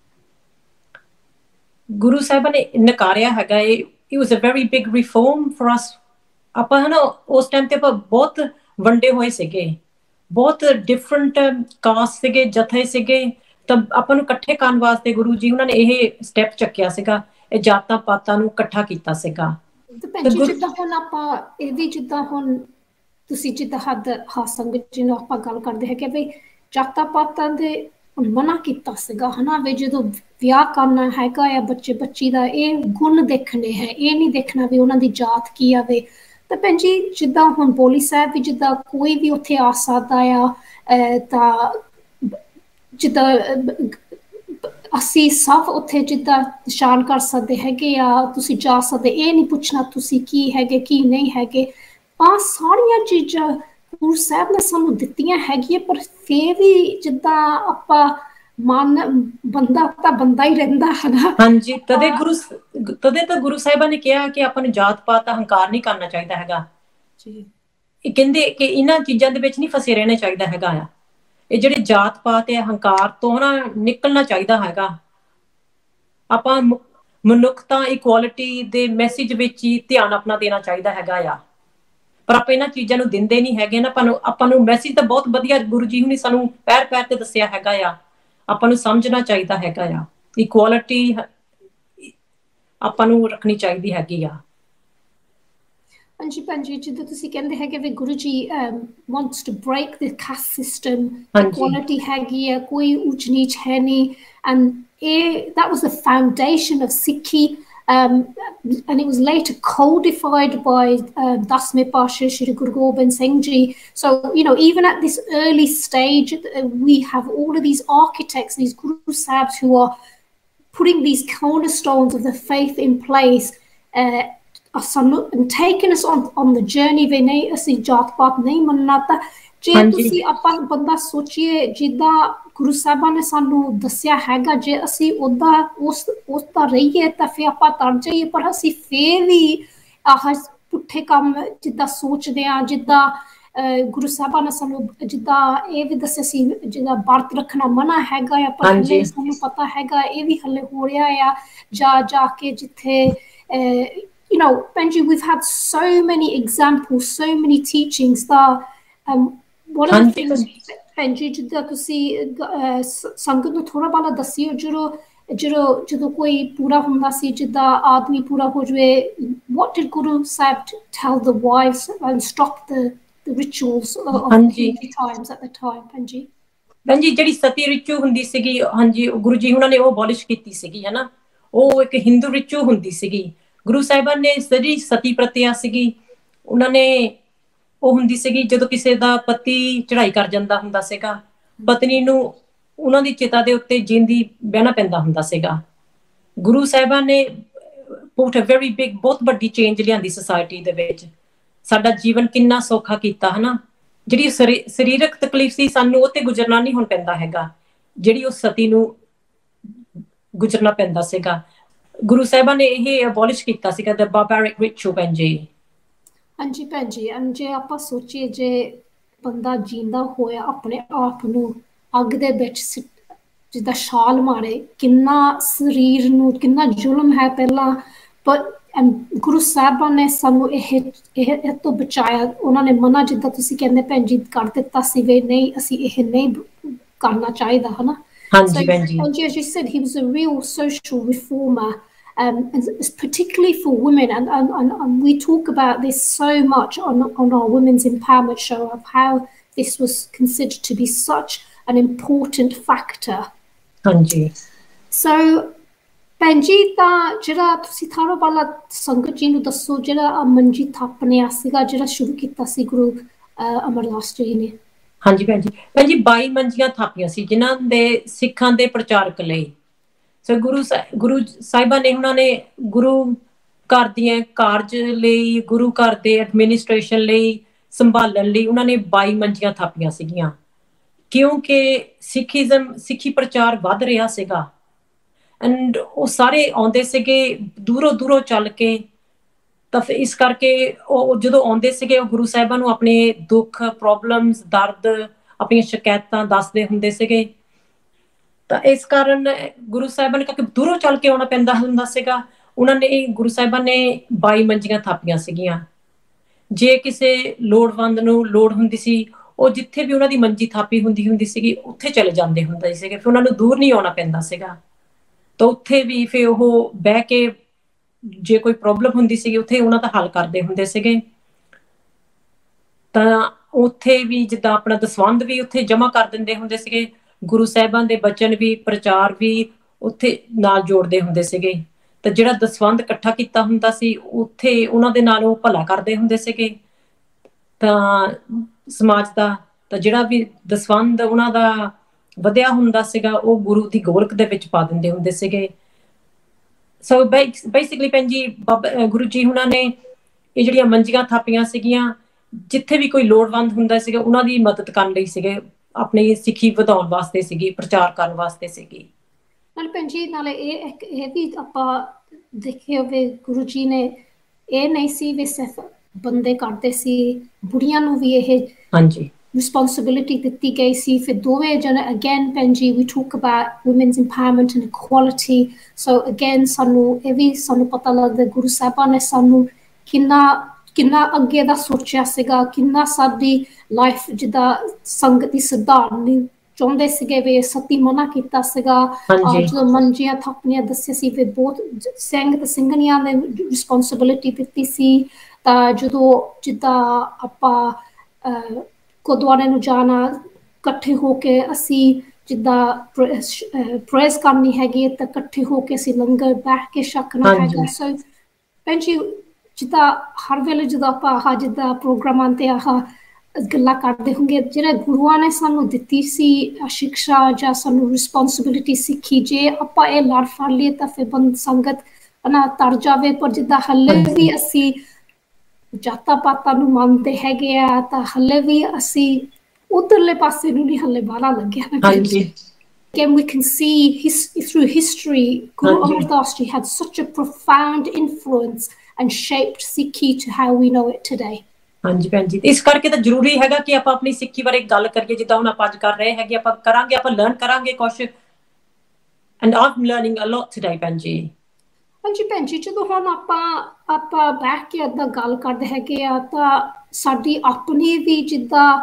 ਗੁਰੂ ਸਾਹਿਬਾਂ ਨੇ ਨਕਾਰਿਆ ਹੈਗਾ ਇਹ it was a very big reform for us. ਆਪਾਂ ਹਨਾ ਉਸ ਟਾਈਮ ਤੇ ਆਪਾਂ ਬਹੁਤ ਵੰਡੇ ਹੋਏ ਸੀਗੇ, ਬਹੁਤ ਡਿਫਰੈਂਟ ਕਾਸਟ ਸੀਗੇ, ਜਥੇ ਸੀਗੇ, ਤਾਂ ਆਪਾਂ ਨੂੰ ਇਕੱਠੇ ਕਰਨ ਵਾਸਤੇ ਗੁਰੂ ਜੀ ਉਹਨਾਂ ਨੇ ਇਹ ਸਟੈਪ ਚੱਕਿਆ ਸੀਗਾ, ਇਹ ਜਾਤਾਂ ਪਾਤਾਂ ਨੂੰ ਇਕੱਠਾ ਕੀਤਾ ਸੀਗਾ। ਤੇ ਭੈਣ ਜੀ ਜਿੱਦਾਂ ਹੁਣ ਆਪਾਂ ਇਹਦੀ ਜਿੱਦਾਂ ਹੁਣ ਤੁਸੀਂ ਜਿੱਦਾਂ ਹੱਦ ਹਾਂ ਸੰਗਤ ਜੀ ਨੂੰ ਆਪਾਂ ਗੱਲ ਕਰਦੇ ਹੈਗੇ ਵੀ ਜਾਤਾਂ ਪਾਤਾਂ ਦੇ ਮਨਾ ਕੀਤਾ ਸੀਗਾ ਹਨਾ ਵੀ ਜਦੋਂ ਵਿਆਹ ਕਰਨਾ ਹੈਗਾ ਆ ਬੱਚੇ ਬੱਚੀ ਦਾ ਇਹ ਗੁਣ ਦੇਖਣੇ ਹੈ, ਇਹ ਨਹੀਂ ਦੇਖਣਾ ਵੀ ਉਹਨਾਂ ਦੀ ਜਾਤ ਕੀ ਆਵੇ। ਤਾਂ ਭੈਣ ਜੀ ਜਿੱਦਾਂ ਹੁਣ ਬੋਲੀ ਸਾਹਿਬ ਵੀ ਜਿੱਦਾਂ ਕੋਈ ਵੀ ਉੱਥੇ ਆ ਸਕਦਾ ਆ ਤਾਂ ਜਿੱਦਾਂ ਅਸੀਂ ਸਭ ਉੱਥੇ ਜਿੱਦਾਂ ਨਿਸ਼ਾਨ ਕਰ ਸਕਦੇ ਹੈਗੇ ਆ, ਤੁਸੀਂ ਜਾ ਸਕਦੇ, ਇਹ ਨਹੀਂ ਪੁੱਛਣਾ ਤੁਸੀਂ ਕੀ ਹੈਗੇ ਕੀ ਨਹੀਂ ਹੈਗੇ। ਆਹ ਸਾਰੀਆਂ ਚੀਜ਼ਾਂ ਗੁਰੂ ਸਾਹਿਬ ਨੇ ਸਾਨੂੰ ਦਿੱਤੀਆਂ ਹੈਗੀਆਂ, ਪਰ ਫਿਰ ਵੀ ਜਿੱਦਾਂ ਆਪਾਂ ਮਨ ਬੰਦਾ ਤਾਂ ਬੰਦਾ ਹੀ ਰਹਿੰਦਾ ਹੈਗਾ। ਹਾਂਜੀ, ਤਦੇ ਗੁਰੂ ਤਦੇ ਤਾਂ ਗੁਰੂ ਸਾਹਿਬਾਂ ਨੇ ਕਿਹਾ ਕਿ ਆਪਾਂ ਨੂੰ ਜਾਤ ਪਾਤ ਦਾ ਹੰਕਾਰ ਨਹੀਂ ਕਰਨਾ ਚਾਹੀਦਾ ਹੈਗਾ ਜੀ। ਇਹ ਕਹਿੰਦੇ ਕਿ ਇਹਨਾਂ ਚੀਜ਼ਾਂ ਦੇ ਵਿੱਚ ਨਹੀਂ ਫਸੇ ਰਹਿਣਾ ਚਾਹੀਦਾ ਹੈਗਾ ਆ। ਇਹ ਜਿਹੜੇ ਜਾਤ ਪਾਤ ਹੈ ਹੰਕਾਰ ਤੋਂ ਨਾ ਨਿਕਲਣਾ ਚਾਹੀਦਾ ਹੈਗਾ। ਆਪਾਂ ਮਨੁੱਖਤਾ ਇਕੁਆਲਿਟੀ ਦੇ ਮੈਸੇਜ ਵਿੱਚ ਹੀ ਧਿਆਨ ਆਪਣਾ ਦੇਣਾ ਚਾਹੀਦਾ ਹੈਗਾ ਆ, ਪਰ ਆਪਾਂ ਇਹਨਾਂ ਚੀਜ਼ਾਂ ਨੂੰ ਦਿੰਦੇ ਨਹੀਂ ਹੈਗੇ ਨਾ। ਆਪਾਂ ਨੂੰ ਆਪਾਂ ਨੂੰ ਮੈਸੇਜ ਤਾਂ ਬਹੁਤ ਵਧੀਆ ਗੁਰੂ ਜੀ ਨੇ ਸਾਨੂੰ ਪੈਰ ਪੈਰ ਤੇ ਦੱਸਿਆ ਹੈਗਾ ਆ, ਆਪਾਂ ਨੂੰ ਸਮਝਣਾ ਚਾਹੀਦਾ ਹੈਗਾ ਆ। ਇਕੁਆਲਿਟੀ ਆਪਾਂ ਨੂੰ ਰੱਖਣੀ ਚਾਹੀਦੀ ਹੈਗੀ ਆ। ਹਾਂਜੀ ਭੈਣ ਜੀ ਜਿੱਦਾਂ ਤੁਸੀਂ ਕਹਿੰਦੇ ਹੈਗੇ ਵੀ Guru ji wants to break the caste system, equality ਹੈਗੀ ਆ, ਕੋਈ ਉੱਚ ਨੀਚ ਹੈ ਨਹੀਂ, ਐਂਡ ਇਹ that was the foundation of Sikhi. Um, and it was later codified by uh, Dasme Pasha Shri Guru Gobind Singh Ji. So, you know, even at this early stage, uh, we have all of these architects, these Guru Sahibs who are putting these cornerstones of the faith in place, uh, and taking us on, on the journey. We nahi assi jaat paat nahi manna ta ਜੇ ਤੁਸੀਂ ਆਪਾਂ ਬੰਦਾ ਸੋਚੀਏ ਜਿੱਦਾਂ ਗੁਰੂ ਸਾਹਿਬਾਂ ਨੇ ਸਾਨੂੰ ਦੱਸਿਆ ਹੈਗਾ, ਜੇ ਅਸੀਂ ਉਹਦਾ ਉਸ ਉਸ ਦਾ ਰਹੀਏ ਤਾਂ ਫਿਰ ਆਪਾਂ ਤਰ ਜਾਈਏ, ਪਰ ਅਸੀਂ ਫਿਰ ਵੀ ਆਹ ਪੁੱਠੇ ਕੰਮ ਜਿੱਦਾਂ ਸੋਚਦੇ ਹਾਂ। ਜਿੱਦਾਂ ਗੁਰੂ ਸਾਹਿਬਾਂ ਨੇ ਸਾਨੂੰ ਜਿੱਦਾਂ ਇਹ ਵੀ ਦੱਸਿਆ ਸੀ ਜਿੱਦਾਂ ਵਰਤ ਰੱਖਣਾ ਮਨਾ ਹੈਗਾ ਆ, ਪਰ ਹਲੇ ਸਾਨੂੰ ਪਤਾ ਹੈਗਾ ਇਹ ਵੀ ਹਲੇ ਹੋ ਰਿਹਾ ਆ ਜਾ ਜਾ ਕੇ ਜਿੱਥੇ you know, Benji, we've had so many examples, so many teachings that um one of the things Benji ਜਿੱਦਾਂ ਤੁਸੀਂ ਸੰਗਤ ਨੂੰ ਥੋੜਾ ਬਾਲਾ ਦੱਸਿਓ ਜਦੋਂ ਜਦੋਂ ਜਦੋਂ ਕੋਈ ਪੂਰਾ ਹੁੰਦਾ ਸੀ ਜਿੱਦਾਂ ਆਦਮੀ ਪੂਰਾ ਹੋ ਜਾਵੇ, what did Guru Sahib tell the wives and stop the the rituals of the times at the time? Benji Benji ਜਿਹੜੀ ਸਤੀ ਰਿਚੂ ਹੁੰਦੀ ਸੀਗੀ, ਹਾਂਜੀ ਗੁਰੂ ਜੀ ਉਹਨਾਂ ਨੇ ਉਹ ਅਬੋਲਿਸ਼ ਕੀਤੀ ਸੀਗੀ ਹੈ ਨਾ। ਉਹ ਇੱਕ ਹਿੰਦੂ ਰਿਚੂ ਹੁੰਦੀ ਸੀਗੀ। ਗੁਰੂ ਸਾਹਿਬਾਨ ਨੇ ਜਿਹੜੀ ਸਤੀ ਪ੍ਰਥਾ ਸੀਗੀ ਉਹਨਾਂ ਨੇ ਉਹ ਹੁੰਦੀ ਸੀਗੀ ਜਦੋਂ ਕਿਸੇ ਦਾ ਪਤੀ ਚੜਾਈ ਕਰ ਜਾਂਦਾ ਹੁੰਦਾ ਸੀਗਾ, ਪਤਨੀ ਨੂੰ ਉਹਨਾਂ ਦੀ ਚਿਤਾ ਦੇ ਉੱਤੇ ਜਿੰਦੀ ਬਹਿਣਾ ਪੈਂਦਾ ਹੁੰਦਾ ਸੀਗਾ। ਗੁਰੂ ਸਾਹਿਬਾਨ ਨੇ ਪੁੱਟ ਅ ਵੈਰੀ ਬਿਗ ਬਹੁਤ ਵੱਡੀ ਚੇਂਜ ਲਿਆਂਦੀ ਸੁਸਾਇਟੀ ਦੇ ਵਿੱਚ, ਸਾਡਾ ਜੀਵਨ ਕਿੰਨਾ ਸੌਖਾ ਕੀਤਾ ਹਨਾ। ਜਿਹੜੀ ਸਰੀਰਕ ਤਕਲੀਫ ਸੀ ਸਾਨੂੰ ਉਹ ਤੇ ਗੁਜ਼ਰਨਾ ਨਹੀਂ ਹੁਣ ਪੈਂਦਾ ਹੈਗਾ, ਜਿਹੜੀ ਉਹ ਸਤੀ ਨੂੰ ਗੁਜ਼ਰਨਾ ਪੈਂਦਾ ਸੀਗਾ। ਗੁਰੂ ਸਾਹਿਬਾਨ ਨੇ ਇਹ ਅਬੋਲਿਸ਼ ਕੀਤਾ ਸੀਗਾ ਦ ਬਾਰਬੈਰਿਕ ਰਿਚੁਅਲ। ਭੈਣ ਜੀ ਹਾਂਜੀ ਭੈਣ ਜੀ, ਜੇ ਆਪਾਂ ਸੋਚੀਏ ਜੇ ਬੰਦਾ ਜੀਂਦਾ ਹੋਇਆ ਆਪਣੇ ਆਪ ਨੂੰ ਅੱਗ ਦੇ ਵਿੱਚ ਜਿੱਦਾਂ ਛਾਲ ਮਾਰੇ, ਕਿੰਨਾ ਸਰੀਰ ਨੂੰ ਕਿੰਨਾ ਜ਼ੁਲਮ ਹੈ ਪਹਿਲਾਂ, ਪਰ ਗੁਰੂ ਸਾਹਿਬਾਂ ਨੇ ਸਾਨੂੰ ਇਹ ਇਹ ਤੋਂ ਬਚਾਇਆ। ਉਹਨਾਂ ਨੇ ਮਨਾ ਜਿੱਦਾਂ ਤੁਸੀਂ ਕਹਿੰਦੇ ਭੈਣ ਜੀ ਕਰ ਦਿੱਤਾ ਸੀ ਵੀ ਨਹੀਂ ਅਸੀਂ ਇਹ ਨਹੀਂ ਕਰਨਾ ਚਾਹੀਦਾ ਹਨਾ। ਹਾਂਜੀ ਭੈਣ ਜੀ, as you said, he was a real social reformer. Um, and particularly for women, and, and, and, and we talk about this so much on, on our Women's Empowerment show of how this was considered to be such an important factor. ਹਾਂਜੀ So Benji ਤਾਂ ਜਿਹੜਾ ਤੁਸੀਂ ਥੋੜਾ ਬਾਲਾ ਸੰਗਤ ਜੀ ਨੂੰ ਦੱਸੋ ਜਿਹੜਾ ਮੰਜੀ ਥਾਪਣਿਆ ਸੀਗਾ ਜਿਹੜਾ ਸ਼ੁਰੂ ਕੀਤਾ ਸੀ ਗੁਰੂ ਅਮਰਦਾਸ ਜੀ ਨੇ। ਹਾਂਜੀ ਭੈਣ ਜੀ, ਭੈਣ ਜੀ ਬਾਈ ਮੰਜੀਆਂ ਥਾਪੀਆਂ ਸੀ ਜਿਨ੍ਹਾਂ ਦੇ ਸਿੱਖਾਂ ਦੇ ਪ੍ਰਚਾਰਕ ਲਈ। ਸੋ ਗੁਰੂ ਸਾਹਿਬ ਗੁਰੂ ਸਾਹਿਬਾਂ ਨੇ ਉਹਨਾਂ ਨੇ ਗੁਰੂ ਘਰ ਦੀਆਂ ਕਾਰਜ ਲਈ, ਗੁਰੂ ਘਰ ਦੇ ਐਡਮਿਨਿਸਟ੍ਰੇਸ਼ਨ ਲਈ, ਸੰਭਾਲਣ ਲਈ ਉਹਨਾਂ ਨੇ ਬਾਈ ਮੰਜੀਆਂ ਥਾਪੀਆਂ ਸੀਗੀਆਂ। ਕਿਉਂਕਿ ਸਿੱਖੀਜ਼ਮ ਸਿੱਖੀ ਪ੍ਰਚਾਰ ਵੱਧ ਰਿਹਾ ਸੀਗਾ ਐਂਡ ਉਹ ਸਾਰੇ ਆਉਂਦੇ ਸੀਗੇ ਦੂਰੋਂ ਦੂਰੋਂ ਚੱਲ ਕੇ ਤਾਂ ਫਿਰ ਇਸ ਕਰਕੇ ਉਹ ਜਦੋਂ ਆਉਂਦੇ ਸੀਗੇ ਉਹ ਗੁਰੂ ਸਾਹਿਬਾਂ ਨੂੰ ਆਪਣੇ ਦੁੱਖ ਪ੍ਰੋਬਲਮਸ ਦਰਦ ਆਪਣੀਆਂ ਸ਼ਿਕਾਇਤਾਂ ਦੱਸਦੇ ਹੁੰਦੇ ਸੀਗੇ ਤਾਂ ਇਸ ਕਾਰਨ ਗੁਰੂ ਸਾਹਿਬਾਂ ਨੇ ਕਿਉਂਕਿ ਦੂਰੋਂ ਚੱਲ ਕੇ ਆਉਣਾ ਪੈਂਦਾ ਹੁੰਦਾ ਸੀਗਾ ਉਹਨਾਂ ਨੇ ਗੁਰੂ ਸਾਹਿਬਾਂ ਨੇ ਬਾਈ ਮੰਜੀਆਂ ਥਾਪੀਆਂ ਸੀਗੀਆਂ ਜੇ ਕਿਸੇ ਲੋੜਵੰਦ ਨੂੰ ਲੋੜ ਹੁੰਦੀ ਸੀ ਉਹ ਜਿੱਥੇ ਵੀ ਉਹਨਾਂ ਦੀ ਮੰਜੀ ਥਾਪੀ ਹੁੰਦੀ ਹੁੰਦੀ ਸੀਗੀ ਉੱਥੇ ਚਲੇ ਜਾਂਦੇ ਹੁੰਦੇ ਸੀਗੇ ਫਿਰ ਉਹਨਾਂ ਨੂੰ ਦੂਰ ਨਹੀਂ ਆਉਣਾ ਪੈਂਦਾ ਸੀਗਾ ਤਾਂ ਉੱਥੇ ਵੀ ਫਿਰ ਉਹ ਬਹਿ ਕੇ ਜੇ ਕੋਈ ਪ੍ਰੋਬਲਮ ਹੁੰਦੀ ਸੀਗੀ ਉੱਥੇ ਉਹਨਾਂ ਦਾ ਹੱਲ ਕਰਦੇ ਹੁੰਦੇ ਸੀਗੇ ਤਾਂ ਉੱਥੇ ਵੀ ਜਿੱਦਾਂ ਆਪਣਾ ਦਸਵੰਧ ਵੀ ਉੱਥੇ ਜਮ੍ਹਾਂ ਕਰ ਦਿੰਦੇ ਹੁੰਦੇ ਸੀਗੇ ਗੁਰੂ ਸਾਹਿਬਾਂ ਦੇ ਬਚਨ ਵੀ ਪ੍ਰਚਾਰ ਵੀ ਉੱਥੇ ਨਾਲ ਜੋੜਦੇ ਹੁੰਦੇ ਸੀਗੇ ਤਾਂ ਜਿਹੜਾ ਦਸਵੰਧ ਇਕੱਠਾ ਕੀਤਾ ਹੁੰਦਾ ਸੀ ਉੱਥੇ ਉਹਨਾਂ ਦੇ ਨਾਲ ਉਹ ਭਲਾ ਕਰਦੇ ਹੁੰਦੇ ਸੀਗੇ ਤਾਂ ਸਮਾਜ ਦਾ ਤਾਂ ਜਿਹੜਾ ਵੀ ਦਸਵੰਧ ਉਹਨਾਂ ਦਾ ਵਧਿਆ ਹੁੰਦਾ ਸੀਗਾ ਉਹ ਗੁਰੂ ਦੀ ਗੋਲਕ ਦੇ ਵਿੱਚ ਪਾ ਦਿੰਦੇ ਹੁੰਦੇ ਸੀਗੇ ਸੋ ਬੇਸਿਕਲੀ ਭੈਣ ਜੀ ਬਾਬਾ ਗੁਰੂ ਜੀ ਉਹਨਾਂ ਨੇ ਇਹ ਜਿਹੜੀਆਂ ਮੰਜੀਆਂ ਥਾਪੀਆਂ ਸੀਗੀਆਂ ਜਿੱਥੇ ਵੀ ਕੋਈ ਲੋੜਵੰਦ ਹੁੰਦਾ ਸੀਗਾ ਉਹਨਾਂ ਦੀ ਮਦਦ ਕਰਨ ਲਈ ਸੀਗੇ ਆਪਣੀ ਸਿੱਖੀ ਵਧਾਉਣ ਵਾਸਤੇ ਸੀਗੀ ਪ੍ਰਚਾਰ ਕਰਨ ਵਾਸਤੇ ਸੀਗੀ ਨਾਲ ਭੈਣ ਜੀ ਨਾਲੇ ਇਹ ਇੱਕ ਇਹ ਵੀ ਆਪਾਂ ਦੇਖੇ ਹੋਵੇ ਗੁਰੂ ਜੀ ਨੇ ਇਹ ਨਹੀਂ ਸੀ ਵੀ ਸਿਰਫ ਬੰਦੇ ਕਰਦੇ ਸੀ ਬੁੜੀਆਂ ਨੂੰ ਵੀ ਇਹ ਹਾਂਜੀ responsibility ਦਿੱਤੀ ਗਈ ਸੀ ਫਿਰ ਦੋਵੇਂ ਜਣੇ again ਭੈਣ ਜੀ we talk about women's empowerment and equality so again ਸਾਨੂੰ ਇਹ ਵੀ ਸਾਨੂੰ ਪਤਾ ਲੱਗਦਾ ਗੁਰੂ ਸਾਹਿਬਾਂ ਨੇ ਸਾਨੂੰ ਕਿੰਨਾ ਕਿੰਨਾ ਅੱਗੇ ਦਾ ਸੋਚਿਆ ਸੀਗਾ ਕਿੰਨਾ ਸਾਡੀ ਲਾਈਫ ਜਿੱਦਾਂ ਸੰਗਤ ਦੀ ਸੁਧਾਰਨੀ ਚਾਹੁੰਦੇ ਸੀਗੇ ਵੀ ਸਤੀ ਮਨਾ ਕੀਤਾ ਸੀਗਾ ਜਦੋਂ ਮੰਜੀਆਂ ਥਾਪਣੀਆਂ ਦੱਸਿਆ ਸੀ ਵੀ ਬਹੁਤ ਸਿੰਘ ਤੇ ਸਿੰਘਣੀਆਂ ਨੇ ਰਿਸਪੌਂਸਿਬਿਲਿਟੀ ਦਿੱਤੀ ਸੀ ਤਾਂ ਜਦੋਂ ਜਿੱਦਾਂ ਆਪਾਂ ਗੁਰਦੁਆਰੇ ਨੂੰ ਜਾਣਾ ਇਕੱਠੇ ਹੋ ਕੇ ਅਸੀਂ ਜਿੱਦਾਂ ਪ੍ਰੇਜ਼ ਕਰਨੀ ਹੈਗੀ ਤਾਂ ਇਕੱਠੇ ਹੋ ਕੇ ਅਸੀਂ ਲੰਗਰ ਬੈਠ ਕੇ ਛਕਣਾ ਹੈਗਾ ਸੋ ਭੈਣ ਜੀ ਜਿੱਦਾਂ ਹਰ ਵੇਲੇ ਜਦੋਂ ਆਪਾਂ ਆਹ ਜਿੱਦਾਂ ਪ੍ਰੋਗਰਾਮਾਂ ਤੇ ਆਹ ਗੱਲਾਂ ਕਰਦੇ ਹੋਣਗੇ ਜਿਹੜੇ ਗੁਰੂਆਂ ਨੇ ਸਾਨੂੰ ਦਿੱਤੀ ਸੀ ਸਿੱਖਿਆ ਜਾਂ ਸਾਨੂੰ ਰਿਸਪੌਂਸਿਬਿਲਿਟੀ ਸਿੱਖੀ ਜੇ ਆਪਾਂ ਇਹ ਲੜ ਫੜ ਲਈਏ ਤਾਂ ਫਿਰ ਬੰਦ ਸੰਗਤ ਨਾ ਤਰ ਜਾਵੇ ਪਰ ਜਿੱਦਾਂ ਹੱਲੇ ਵੀ ਅਸੀਂ ਜਾਤਾਂ ਪਾਤਾਂ ਨੂੰ ਮੰਨਦੇ ਹੈਗੇ ਆ ਤਾਂ ਹੱਲੇ ਵੀ ਅਸੀਂ ਉਧਰਲੇ ਪਾਸੇ ਨੂੰ ਨਹੀਂ ਹੱਲੇ ਬਾਹਲਾ ਲੱਗਿਆ ਹਾਂਜੀ Again, we can see his, through history, Guru Amar Das Ji had such a profound influence and shaped Sikhi to how we know it today. ਹਾਂਜੀ ਭੈਣ ਜੀ ਇਸ ਕਰਕੇ ਤਾਂ ਜ਼ਰੂਰੀ ਹੈਗਾ ਕਿ ਆਪਾਂ ਆਪਣੀ ਸਿੱਖੀ ਬਾਰੇ ਗੱਲ ਕਰੀਏ ਜਿੱਦਾਂ ਹੁਣ ਆਪਾਂ ਅੱਜ ਕਰ ਰਹੇ ਹੈਗੇ ਆਪਾਂ ਕਰਾਂਗੇ ਆਪਾਂ ਲਰਨ ਕਰਾਂਗੇ ਕੁਛ and I'm learning a lot today ਭੈਣ ਜੀ ਹਾਂਜੀ ਭੈਣ ਜੀ ਜਦੋਂ ਹੁਣ ਆਪਾਂ ਆਪਾਂ ਬੈਠ ਕੇ ਏਦਾਂ ਗੱਲ ਕਰਦੇ ਹੈਗੇ ਆ ਤਾਂ ਸਾਡੀ ਆਪਣੀ ਵੀ ਜਿੱਦਾਂ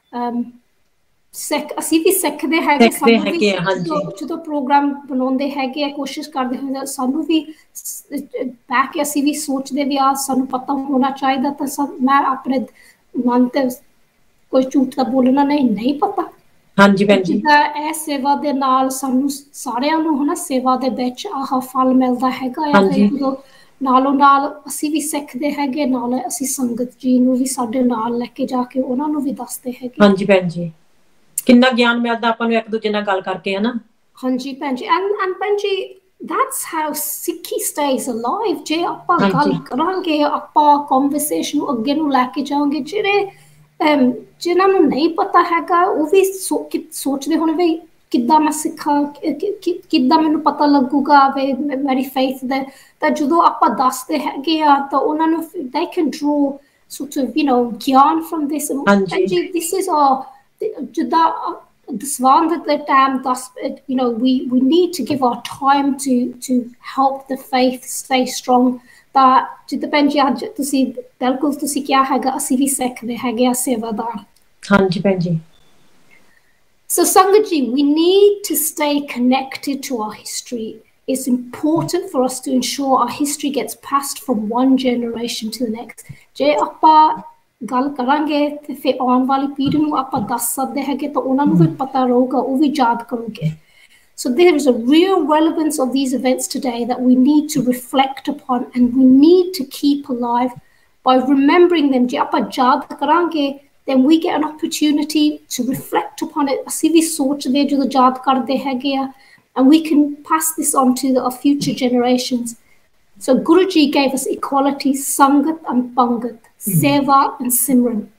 ਸਿੱਖ ਅਸੀਂ ਵੀ ਸਿੱਖਦੇ ਹੈਗੇ ਜਦੋਂ ਪ੍ਰੋਗਰਾਮ ਬਣਾਉਂਦੇ ਹੈਗੇ ਕੋਸ਼ਿਸ਼ ਕਰਦੇ ਹੋਏ ਸਾਨੂੰ ਵੀ ਬੈਠ ਕੇ ਅਸੀਂ ਵੀ ਸੋਚਦੇ ਵੀ ਆ ਸਾਨੂੰ ਪਤਾ ਹੋਣਾ ਚਾਹੀਦਾ ਤਾਂ ਮੈਂ ਆਪਣੇ ਮਨ ਤੇ ਕੋਈ ਝੂਠ ਤਾਂ ਬੋਲਣਾ ਨਹੀਂ ਨਹੀਂ ਪਤਾ ਹਾਂਜੀ ਭੈਣ ਜੀ ਜਿੱਦਾਂ ਇਹ ਸੇਵਾ ਦੇ ਨਾਲ ਸਾਨੂੰ ਸਾਰਿਆਂ ਨੂੰ ਹਨਾ ਸੇਵਾ ਦੇ ਵਿੱਚ ਆਹ ਫਲ ਮਿਲਦਾ ਹੈਗਾ ਆ ਜਦੋਂ ਨਾਲੋਂ ਨਾਲ ਅਸੀਂ ਵੀ ਸਿੱਖਦੇ ਹੈਗੇ ਨਾਲ ਅਸੀਂ ਸੰਗਤ ਜੀ ਨੂੰ ਵੀ ਸਾਡੇ ਨਾਲ ਲੈ ਕੇ ਜਾ ਕੇ ਉਹਨਾਂ ਨੂੰ ਵੀ ਦੱਸਦੇ ਹੈਗੇ ਹਾਂਜੀ ਭੈਣ ਜੀ ਕਿੰਨਾ ਗਿਆਨ ਮਿਲਦਾ ਆਪਾਂ ਨੂੰ ਇੱਕ ਦੂਜੇ ਨਾਲ ਗੱਲ ਕਰਕੇ ਹਨਾ ਹਾਂਜੀ ਭੈਣ ਜੀ ਐਂਡ ਐਂਡ ਭੈਣ ਜੀ that's how Sikhi stays alive ਜੇ ਆਪਾਂ ਗੱਲ ਕਰਾਂਗੇ ਆਪਾਂ ਕਨਵਰਸੇਸ਼ਨ ਨੂੰ ਅੱਗੇ ਨੂੰ ਲੈ ਕੇ ਜਾਵਾਂਗੇ ਜਿਹੜੇ ਜਿਨ੍ਹਾਂ ਨੂੰ ਨਹੀਂ ਪਤਾ ਹੈਗਾ ਉਹ ਵੀ ਸੋਚਦੇ ਹੋਣੇ ਵੀ ਕਿੱਦਾਂ ਮੈਂ ਸਿੱਖਾਂ ਕਿੱਦਾਂ ਮੈਨੂੰ ਪਤਾ ਲੱਗੂਗਾ ਵੀ ਮੇਰੀ ਫੇਥ ਦਾ ਤਾਂ ਜਦੋਂ ਆਪਾਂ ਦੱਸਦੇ ਹੈਗੇ ਆ ਤਾਂ ਉਹਨਾਂ ਨੂੰ they can draw sort of you know ਗਿਆਨ from this and this is our ਜਿੱਦਾਂ ਦਸਵੰਧ ਦੇ ਟਾਈਮ ਦਸ you know we we need to give our time to to help the faith stay strong ਤਾਂ ਜਿੱਦਾਂ ਭੈਣ ਜੀ ਅੱਜ ਤੁਸੀਂ ਬਿਲਕੁਲ ਤੁਸੀਂ ਕਿਹਾ ਹੈਗਾ ਅਸੀਂ ਵੀ ਸਿੱਖਦੇ ਹੈਗੇ ਆ ਸੇਵਾਦਾਰ ਹਾਂਜੀ ਭੈਣ ਜੀ So Sangat ji, we need to stay connected to our history. It's important for us to ensure our history gets passed from one generation to the next. ਜੇ ਆਪਾਂ ਗੱਲ ਕਰਾਂਗੇ ਤੇ ਫਿਰ ਆਉਣ ਵਾਲੀ ਪੀੜ੍ਹੀ ਨੂੰ ਆਪਾਂ ਦੱਸ ਸਕਦੇ ਹੈਗੇ ਤਾਂ ਉਹਨਾਂ ਨੂੰ ਵੀ ਪਤਾ ਰਹੂਗਾ ਉਹ ਵੀ ਯਾਦ ਕਰੂਗੇ So there is a real relevance of these events today that we need to reflect upon and we need to keep alive by remembering them. ਜੇ ਆਪਾਂ ਯਾਦ ਕਰਾਂਗੇ then we get an opportunity to reflect upon it. ਅਸੀਂ ਵੀ ਸੋਚਦੇ ਜਦੋਂ ਯਾਦ ਕਰਦੇ ਹੈਗੇ ਆ and we can pass this on to the, our future generations. So Guruji gave us equality, Sangat and Pangat, Seva and Simran.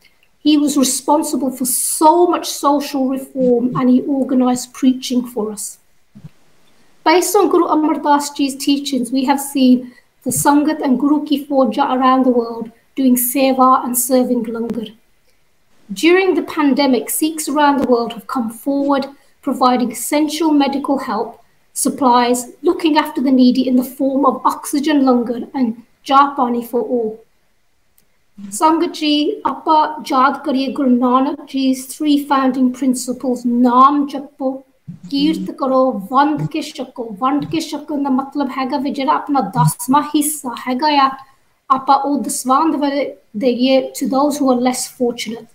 He was responsible for so much social reform, and he organised preaching for us. Based on Guru Amar Das Ji's teachings, we have seen the Sangat and Guru Ki Fauja around the world doing seva and serving langar. During the pandemic, Sikhs around the world have come forward, providing essential medical help, supplies, looking after the needy in the form of oxygen langar and japani for all. Sangat ji, Appa Jad Kariye Guru Nanak Ji's three founding principles, Naam Japo, Kirt Karo, Vand Ke Shako. Vand Ke Shako da matlab hega vi jehda apna dasma hissa hega ya, Appa o daswand deiye to those who are less fortunate.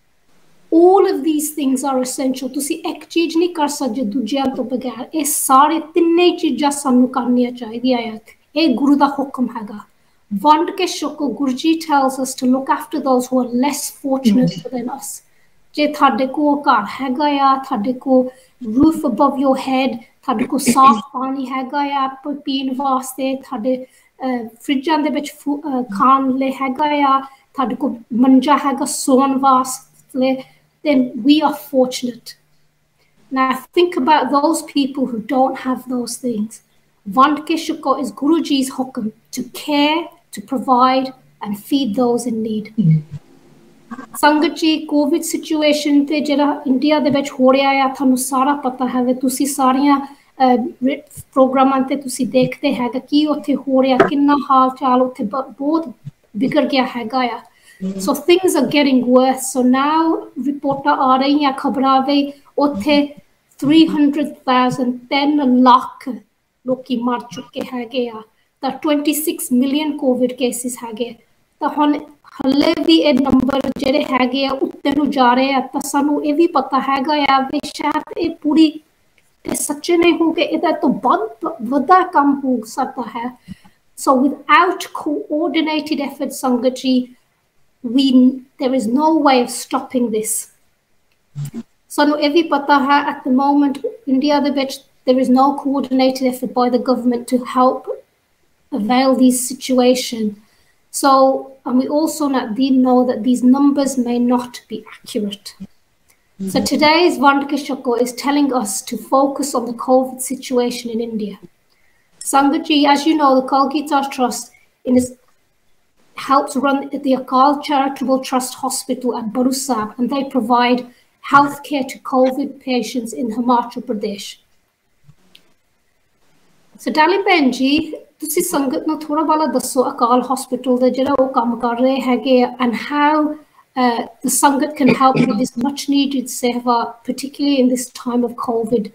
All of these things are essential. Tusi ek cheez nahi kar sakde dujyan to bagair. Eh sare tinne cheezaं sanu karniyan chahidiyan. Eh Guru da hukm hega. Vand ke shoko, Guruji tells us to look after those who are less fortunate mm-hmm. than us. Je thade ko ghar hega ya, thade ko roof above your head, thade ko saaf pani hega ya peen vaste, thade fridjan de vich khan le hega ya, thade ko manja hega soon vaste, then we are fortunate. Now think about those people who don't have those things. Vand ke shoko is Guruji's hukm to care, to provide and feed those in need. Sangat ji, COVID situation te jehda India de vich ho reha hai, thanu sara pata hai, tusi sariyan programan te tusi dekhte hai ki utthe ho reha, kinna haal chal utthe bahut bigar gaya hega ya. So things are getting worse. So now reporter aa rahi hain, khabran ve utthe three hundred thousand, ten lakh loki mar chuke hege ya. The twenty-six million COVID cases hage. The hon halle vi a number jehde hage utte nu ja rahe hai, ta sanu eh vi pata hega ya ve shayad eh puri sache nahi hoge, eda to bahut vada kam ho sakta hai. So without coordinated effort, Sangat ji, we there is no way of stopping this. Sanu eh vi pata hai, at the moment India de vich there is no coordinated effort by the government to help avail these situations. So, and we also know that these numbers may not be accurate. Mm-hmm. So today's Vand Ke Shoko is telling us to focus on the COVID situation in India. Sangat ji, as you know, the Kolkata Trust in his, helps run the Akal Charitable Trust Hospital at Barusab, and they provide healthcare to COVID patients in Himachal Pradesh. So Dali Benji, ਤੁਸੀਂ ਸੰਗਤ ਨੂੰ ਥੋੜਾ ਬਾਲਾ ਦੱਸੋ ਅਕਾਲ hospital ਦਾ ਜਿਹੜਾ ਉਹ ਕੰਮ ਕਰ ਰਹੇ ਹੈਗੇ and how uh, the Sangat can help with this much needed seva, particularly in this time of COVID.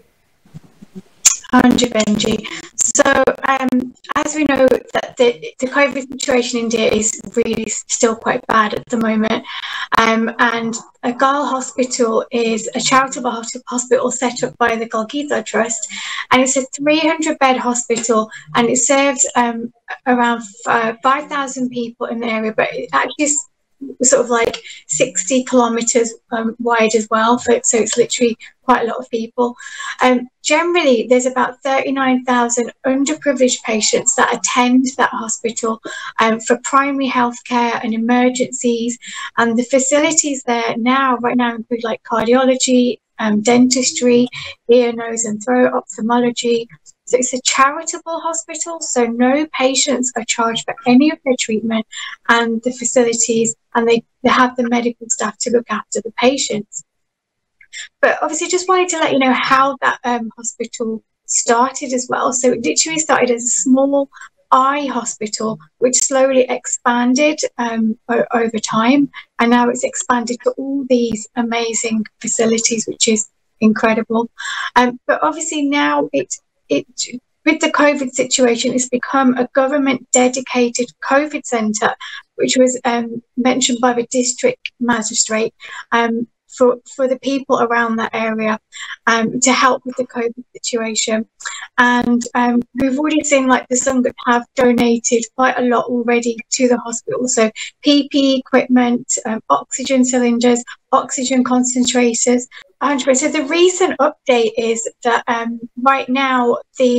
Anji Benji. So um, as we know that the, the COVID situation in India is really still quite bad at the moment, um, and Akal Hospital is a charitable hospital set up by the Kolkata Trust, and it's a three hundred bed hospital, and it serves um, around uh, five thousand people in the area, but it actually is sort of like sixty kilometers um, wide as well, so, so it's literally quite a lot of people. Um, generally, there's about thirty-nine thousand underprivileged patients that attend that hospital um, for primary health care and emergencies, and the facilities there now, right now, include like cardiology, um, dentistry, ear, nose and throat, ophthalmology. So it's a charitable hospital, so no patients are charged for any of their treatment and the facilities, and they, they have the medical staff to look after the patients. But obviously just wanted to let you know how that um, hospital started as well. So it literally started as a small eye hospital, which slowly expanded um, over time, and now it's expanded to all these amazing facilities, which is incredible. Um, but obviously now it It, with the COVID situation, it's become a government-dedicated COVID centre, which was um, mentioned by the district magistrate um, for, for the people around that area um, to help with the COVID situation. And um, we've already seen like the Sangat have donated quite a lot already to the hospital. So P P E equipment, um, oxygen cylinders, oxygen concentrators. So the recent update is that um, right now the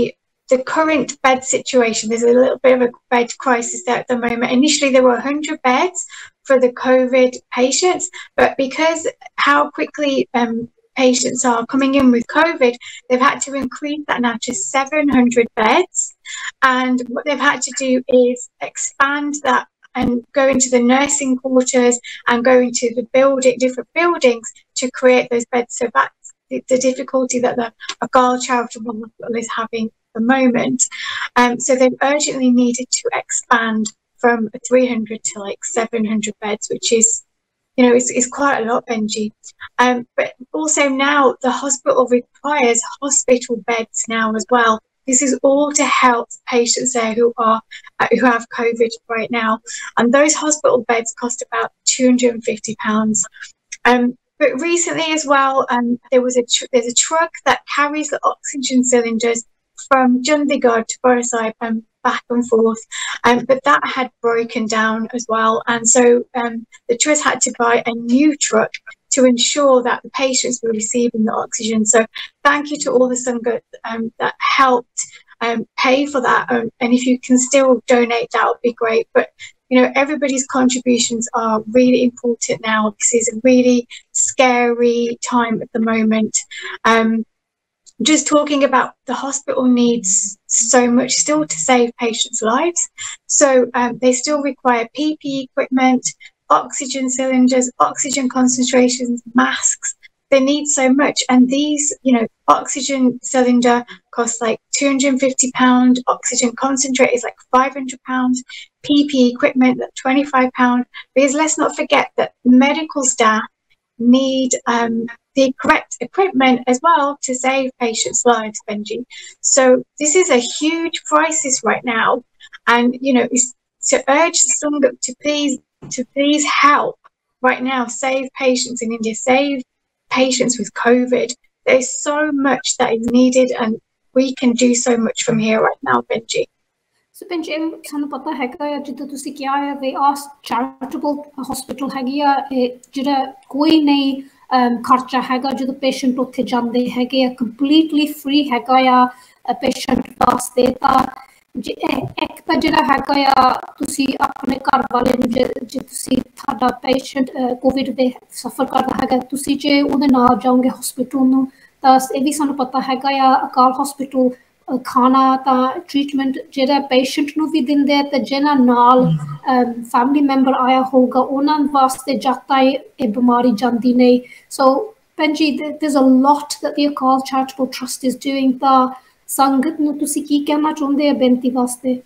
the current bed situation, there's a little bit of a bed crisis there at the moment. Initially, there were one hundred beds for the COVID patients, but because how quickly um, patients are coming in with COVID, they've had to increase that now to seven hundred beds. And what they've had to do is expand that and go into the nursing quarters and go into the building, different buildings to create those beds. So that's the, the difficulty that the Argyll Charitable Hospital is having at the moment. Um, so they've urgently needed to expand from three hundred to like seven hundred beds, which is, you know, it's, it's quite a lot, Benji. Um, but also now the hospital requires hospital beds now as well. This is all to help patients there who are uh, who have COVID right now, and those hospital beds cost about two hundred and fifty pounds. Um, but recently as well, um, there was a tr there's a truck that carries the oxygen cylinders from Chandigarh to Borsai and back and forth, um, but that had broken down as well, and so um, the trust had to buy a new truck to ensure that the patients were receiving the oxygen. So thank you to all the Sangha um, that helped um, pay for that, um, and if you can still donate, that would be great. But you know, everybody's contributions are really important now. This is a really scary time at the moment. Um, just talking about the hospital needs so much still to save patients' lives. So um, they still require P P E equipment, oxygen cylinders, oxygen concentrations, masks. They need so much. And these, you know, oxygen cylinder costs like two hundred and fifty pounds, oxygen concentrate is like five hundred pounds, P P E equipment at twenty-five pounds. Because let's not forget that medical staff need um, the correct equipment as well to save patients' lives, Benji. So this is a huge crisis right now. And, you know, it's to urge Sangha to please, to please help right now, save patients in India, save patients with COVID. There's so much that is needed, and we can do so much from here right now, Benji. So Benji, ਸਾਨੂੰ ਪਤਾ ਹੈਗਾ ਜਿੱਦਾਂ ਤੁਸੀਂ ਕਿਹਾ ਹੈ ਵੀ ਆ charitable hospital ਹੈਗੀ ਆ ਜਿਹੜਾ ਕੋਈ ਨਹੀਂ ਖਰਚਾ ਹੈਗਾ ਜਦੋਂ ਪੇਸ਼ੈਂਟ ਉੱਥੇ ਜਾਂਦੇ ਹੈਗੇ ਆ ਕੰਪਲੀਟਲੀ ਫ੍ਰੀ ਹੈਗਾ ਆ ਪੇਸ਼ੈਂਟ ਵਾਸਤੇ ਤਾਂ ਇੱਕ ਤਾਂ ਜਿਹੜਾ ਹੈਗਾ ਆ ਤੁਸੀਂ ਆਪਣੇ ਘਰ ਵਾਲੇ ਨੂੰ ਜੇ ਜੇ ਤੁਸੀਂ ਤੁਹਾਡਾ ਪੇਸ਼ੈਂਟ ਕੋਵਿਡ ਦੇ ਸਫਰ ਕਰਦਾ ਹੈਗਾ ਤੁਸੀਂ ਜੇ ਉਹਦੇ ਨਾਲ ਜਾਓਗੇ ਹਸਪੀਟਲ ਨੂੰ ਤਾਂ ਇਹ ਵੀ ਸਾਨੂੰ ਪਤਾ ਹੈਗਾ ਆ ਅਕਾਲ ਹਸਪੀਟਲ ਖਾਣਾ ਤਾਂ ਟ੍ਰੀਟਮੈਂਟ ਜਿਹੜਾ ਪੇਸ਼ੈਂਟ ਨੂੰ ਵੀ ਦਿੰਦੇ ਤੇ ਜਿਹਨਾਂ ਨਾਲ ਫੈਮਿਲੀ ਮੈਂਬਰ ਆਇਆ ਹੋਊਗਾ ਉਹਨਾਂ ਵਾਸਤੇ ਜਾਤਾ ਇਹ ਬਿਮਾਰੀ ਜਾਂਦੀ ਨਹੀਂ ਸੋ Benji, there's a lot that the Akal Charitable Trust is doing ਤਾਂ ਸੰਗਤ ਨੂੰ ਤੁਸੀਂ ਕੀ ਕਹਿਣਾ ਚਾਹੁੰਦੇ ਆ ਬੇਨਤੀ ਵਾਸਤੇ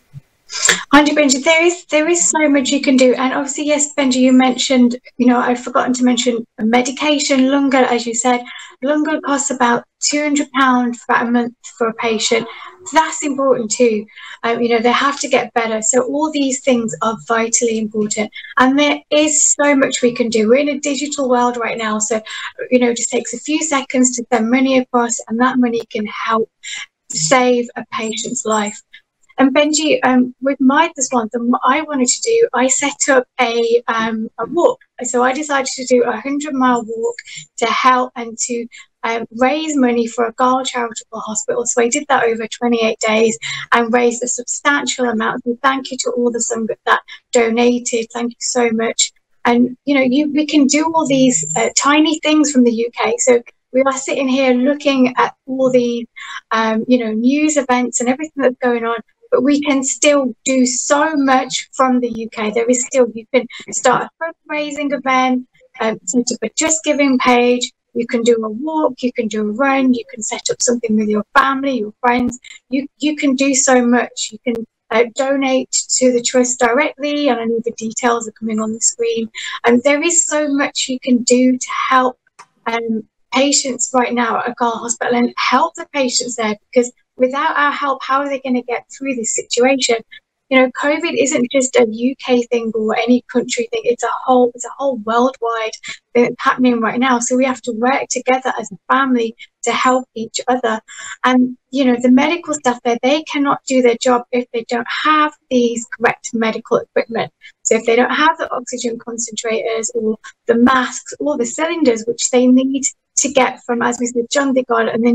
Anji Benji, there is there is so much you can do, and obviously yes, Benji, you mentioned, you know, I've forgotten to mention medication. Lunga, as you said, Lunga costs about two hundred pounds for a month for a patient. So that's important too. Um, you know, they have to get better. So all these things are vitally important, and there is so much we can do. We're in a digital world right now, so you know, it just takes a few seconds to send money across, and that money can help save a patient's life. And Benji, um, with my this month, what I wanted to do, I set up a um, a walk. So I decided to do a hundred mile walk to help and to um, raise money for a Argyll Charitable Hospital. So I did that over twenty-eight days and raised a substantial amount. And thank you to all the Sangha that donated. Thank you so much. And you know, you we can do all these uh, tiny things from the U K. So we are sitting here looking at all the um, you know, news events and everything that's going on. But we can still do so much from the U K. There is still, you can start a fundraising event, um, set up a Just Giving page, you can do a walk, you can do a run, you can set up something with your family, your friends. You, you can do so much. You can uh, donate to the trust directly, and I know the details are coming on the screen. And there is so much you can do to help um, patients right now at Argyll Hospital and help the patients there, because without our help, how are they going to get through this situation? You know, COVID isn't just a U K thing or any country thing. It's a whole, it's a whole worldwide thing happening right now. So we have to work together as a family to help each other. And, you know, the medical staff there, they cannot do their job if they don't have these correct medical equipment. So if they don't have the oxygen concentrators or the masks or the cylinders, which they need to get from, as we said, Chandigarh, and they need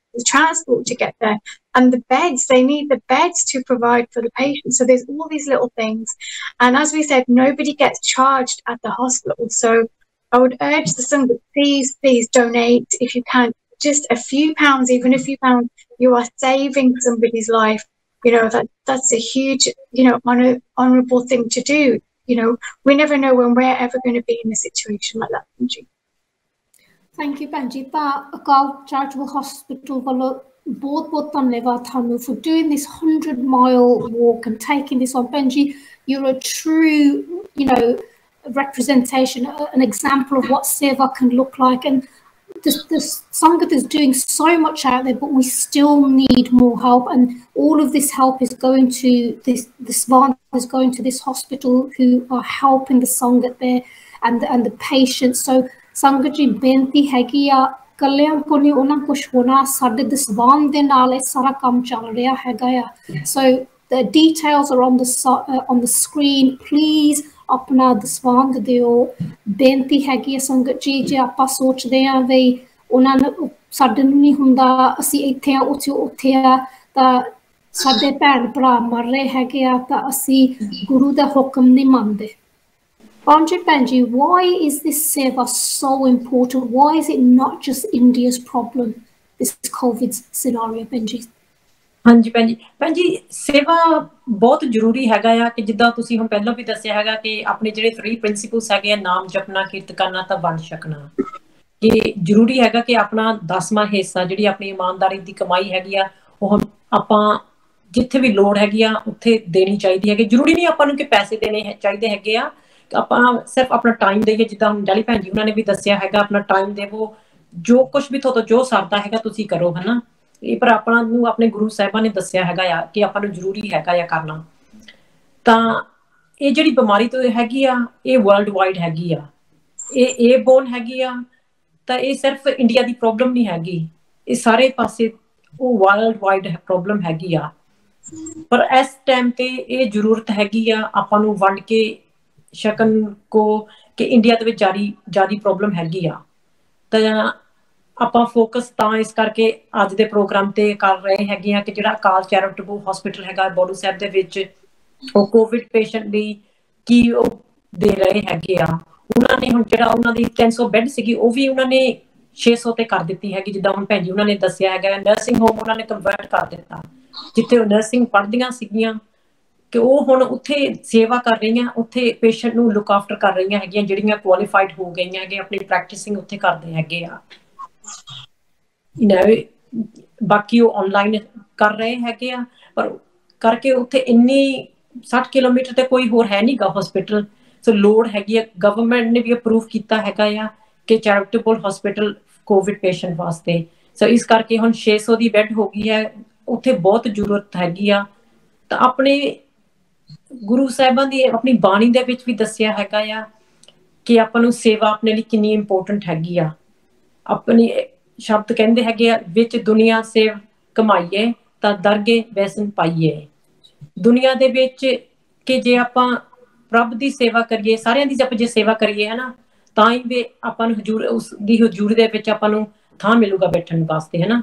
the transport to get there, and the beds, they need the beds to provide for the patient. So there's all these little things. And as we said, nobody gets charged at the hospital. So I would urge the Sangha, please, please donate if you can. Just a few pounds, even a few pounds, you are saving somebody's life. You know, that that's a huge, you know, honor, honorable thing to do. You know, we never know when we're ever going to be in a situation like that, Benji. Thank you, Benji. But Akal Charitable Hospital, बहुत बहुत धन्यवाद थानू for doing this hundred mile walk and taking this on. Benji, you're a true, you know, representation, an example of what Seva can look like. And this, this Sangat is doing so much out there, but we still need more help. And all of this help is going to this, this Svan is going to this hospital who are helping the Sangat there and, and the patients. So Sangat ji benti ਹੈਗੀ ਆ ਕੱਲਿਆਂ ਕੋ ਨਹੀਂ ਉਹਨਾਂ ਕੁਛ ਹੋਣਾ ਸਾਡੇ ਦਸਵਾਨ ਦੇ ਨਾਲ ਇਹ ਸਾਰਾ ਕੰਮ ਚੱਲ ਰਿਹਾ ਹੈਗਾ ਆ so the details are on the uh, on the screen. Please ਆਪਣਾ ਦਸਵਾਨ ਦਿਓ ਬੇਨਤੀ ਹੈਗੀ ਆ ਸੰਗਤ ਜੀ ਜੇ ਆਪਾਂ ਸੋਚਦੇ ਆ ਵੀ ਉਹਨਾਂ ਨੂੰ ਸਾਡੇ ਨੂੰ ਨਹੀਂ ਹੁੰਦਾ ਅਸੀਂ ਇੱਥੇ ਆ ਉੱਥੇ ਉੱਥੇ ਆ ਤਾਂ ਸਾਡੇ ਭੈਣ ਭਰਾ ਮਰ ਰਹੇ ਹੈਗੇ ਆ ਤਾਂ ਅਸੀਂ ਗੁਰੂ ਦਾ ਹੁਕਮ ਨਹੀਂ ਮੰਨਦੇ Banji Benji, why is this Seva so important? Why is it not just India's problem, this COVID scenario, Benji? ਹਾਂਜੀ ਭੈਣ ਜੀ ਭੈਣ ਜੀ ਸੇਵਾ ਬਹੁਤ ਜ਼ਰੂਰੀ ਹੈਗਾ ਆ ਕਿ ਜਿੱਦਾਂ ਤੁਸੀਂ ਹੁਣ ਪਹਿਲਾਂ ਵੀ ਦੱਸਿਆ ਹੈਗਾ ਕਿ ਆਪਣੇ ਜਿਹੜੇ ਥ੍ਰੀ ਪ੍ਰਿੰਸੀਪਲਸ ਹੈਗੇ ਆ ਨਾਮ ਜਪਣਾ ਕੀਰਤ ਕਰਨਾ ਤਾਂ ਵੰਡ ਛਕਣਾ ਕਿ ਜ਼ਰੂਰੀ ਹੈਗਾ ਕਿ ਆਪਣਾ ਦਸਵਾਂ ਹਿੱਸਾ ਜਿਹੜੀ ਆਪਣੀ ਇਮਾਨਦਾਰੀ ਦੀ ਕਮਾਈ ਹੈਗੀ ਆ ਉਹ ਆਪਾਂ ਜਿੱਥੇ ਵੀ ਲੋੜ ਹੈਗੀ ਆ ਉੱਥੇ ਦੇਣੀ ਚਾਹੀਦੀ ਹੈਗੀ ਜ਼ਰੂਰੀ ਨਹੀਂ ਆਪਾਂ ਨੂੰ ਕਿ ਪੈਸੇ ਦੇਣੇ ਚਾਹੀਦੇ ਹੈਗੇ ਆ ਆਪਾਂ ਸਿਰਫ ਆਪਣਾ ਟਾਈਮ ਦੇਈਏ ਜਿੱਦਾਂ ਹੁਣ ਡੈਲੀ ਭੈਣ ਜੀ ਉਹਨਾਂ ਨੇ ਵੀ ਦੱਸਿਆ ਹੈਗਾ ਆਪਣਾ ਟਾਈਮ ਦੇਵੋ ਜੋ ਕੁਛ ਵੀ ਤੁਹਾਡਾ ਜੋ ਸਰਦਾ ਹੈਗਾ ਤੁਸੀਂ ਕਰੋ ਹਨਾ ਇਹ ਪਰ ਆਪਣਾ ਨੂੰ ਆਪਣੇ ਗੁਰੂ ਸਾਹਿਬਾਂ ਨੇ ਦੱਸਿਆ ਹੈਗਾ ਆ ਕਿ ਆਪਾਂ ਨੂੰ ਜ਼ਰੂਰੀ ਹੈਗਾ ਆ ਕਰਨਾ ਤਾਂ ਇਹ ਜਿਹੜੀ ਬਿਮਾਰੀ ਤੋਂ ਹੈਗੀ ਆ ਇਹ ਵਰਲਡ ਵਾਈਡ ਹੈਗੀ ਆ ਇਹ ਇਹ ਬੋਨ ਹੈਗੀ ਆ ਤਾਂ ਇਹ ਸਿਰਫ ਇੰਡੀਆ ਦੀ ਪ੍ਰੋਬਲਮ ਨਹੀਂ ਹੈਗੀ ਇਹ ਸਾਰੇ ਪਾਸੇ ਉਹ ਵਰਲਡ ਵਾਈਡ ਪ੍ਰੋਬਲਮ ਹੈਗੀ ਆ ਪਰ ਇਸ ਟਾਈਮ ਤੇ ਇਹ ਜ਼ਰੂਰਤ ਹੈਗੀ ਆ ਆਪਾਂ ਨੂੰ ਵੰਡ ਕੇ ਸ਼ਕਨ ਕੋ ਕਿ ਇੰਡੀਆ ਦੇ ਵਿੱਚ ਜਾਰੀ ਜ਼ਿਆਦਾ ਪ੍ਰੋਬਲਮ ਹੈਗੀ ਆ ਤਾਂ ਆਪਾਂ ਫੋਕਸ ਤਾਂ ਇਸ ਕਰਕੇ ਅੱਜ ਦੇ ਪ੍ਰੋਗਰਾਮ ਤੇ ਕਰ ਰਹੇ ਹੈਗੇ ਆ ਕਿ ਜਿਹੜਾ ਅਕਾਲ ਚੈਰੀਟੇਬਲ ਹਸਪੀਟਲ ਹੈਗਾ ਬੋੜੂ ਸਾਹਿਬ ਦੇ ਵਿੱਚ ਉਹ ਕੋਵਿਡ ਪੇਸ਼ੈਂਟ ਲਈ ਕੀ ਉਹ ਦੇ ਰਹੇ ਹੈਗੇ ਆ ਉਹਨਾਂ ਨੇ ਹੁਣ ਜਿਹੜਾ ਉਹਨਾਂ ਦੀ ਤਿੰਨ ਸੌ ਬੈੱਡ ਸੀਗੀ ਉਹ ਵੀ ਉਹਨਾਂ ਨੇ ਛੇ ਸੌ ਤੇ ਕਰ ਦਿੱਤੀ ਹੈਗੀ ਜਿੱਦਾਂ ਹੁਣ ਭੈਣ ਜੀ ਉਹਨਾਂ ਨੇ ਦੱਸਿਆ ਹੈਗਾ ਨਰਸਿੰਗ ਹੋਮ ਉਹਨਾਂ ਨੇ ਕਨਵਰਟ ਕਰ ਦਿੱਤਾ ਜਿੱਥੇ ਉਹ ਨਰਸਿੰਗ ਪੜ੍ਹਦੀਆਂ ਸੀਗੀਆਂ ਕਿ ਉਹ ਹੁਣ ਉੱਥੇ ਸੇਵਾ ਕਰ ਰਹੀਆਂ ਉੱਥੇ ਪੇਸ਼ੈਂਟ ਨੂੰ ਲੁੱਕ ਆਫਟਰ ਕਰ ਰਹੀਆਂ ਹੈਗੀਆਂ ਜਿਹੜੀਆਂ ਕੁਆਲੀਫਾਈਡ ਹੋ ਗਈਆਂ ਹੈਗੇ ਆਪਣੀ ਪ੍ਰੈਕਟਿਸਿੰਗ ਉੱਥੇ ਕਰਦੇ ਹੈਗੇ ਆ you know ਬਾਕੀ ਉਹ ਆਨਲਾਈਨ ਕਰ ਰਹੇ ਹੈਗੇ ਆ ਪਰ ਕਰਕੇ ਉੱਥੇ ਇੰਨੀ ਸੱਠ ਕਿਲੋਮੀਟਰ ਤੇ ਕੋਈ ਹੋਰ ਹੈ ਨਹੀਂਗਾ ਹਸਪੀਟਲ ਸੋ ਲੋੜ ਹੈਗੀ ਆ ਗਵਰਨਮੈਂਟ ਨੇ ਵੀ ਅਪਰੂਵ ਕੀਤਾ ਹੈਗਾ ਆ ਕਿ ਚੈਰੀਟੇਬਲ ਹਸਪੀਟਲ ਕੋਵਿਡ ਪੇਸ਼ੈਂਟ ਵਾਸਤੇ ਸੋ ਇਸ ਕਰਕੇ ਹੁਣ ਛੇ ਸੌ ਦੀ ਬੈੱਡ ਹੋ ਗਈ ਹੈ ਉੱਥੇ ਬਹੁਤ ਜ਼ਰੂਰਤ ਹੈਗੀ ਆ ਤਾਂ ਆਪਣੇ ਗੁਰੂ ਸਾਹਿਬਾਂ ਦੀ ਆਪਣੀ ਬਾਣੀ ਦੇ ਵਿੱਚ ਵੀ ਦੱਸਿਆ ਹੈਗਾ ਆ ਕਿ ਆਪਾਂ ਨੂੰ ਸੇਵਾ ਆਪਣੇ ਲਈ ਕਿੰਨੀ ਇੰਪੋਰਟੈਂਟ ਹੈਗੀ ਆ ਆਪਣੀ ਸ਼ਬਦ ਕਹਿੰਦੇ ਹੈਗੇ ਆ ਵਿੱਚ ਦੁਨੀਆ ਸੇਵ ਕਮਾਈਏ ਤਾਂ ਦਰਗੇ ਵੈਸਨ ਪਾਈਏ ਦੁਨੀਆ ਦੇ ਵਿੱਚ ਕਿ ਜੇ ਆਪਾਂ ਪ੍ਰਭ ਦੀ ਸੇਵਾ ਕਰੀਏ ਸਾਰਿਆਂ ਦੀ ਆਪਾਂ ਜੇ ਸੇਵਾ ਕਰੀਏ ਹਨਾ ਤਾਂ ਹੀ ਵੀ ਆਪਾਂ ਨੂੰ ਹਜ਼ੂਰ ਉਸ ਦੀ ਹਜ਼ੂਰੀ ਦੇ ਵਿੱਚ ਆਪਾਂ ਨੂੰ ਥਾਂ ਮਿਲੂਗਾ ਬੈਠਣ ਵਾਸਤੇ ਹਨਾ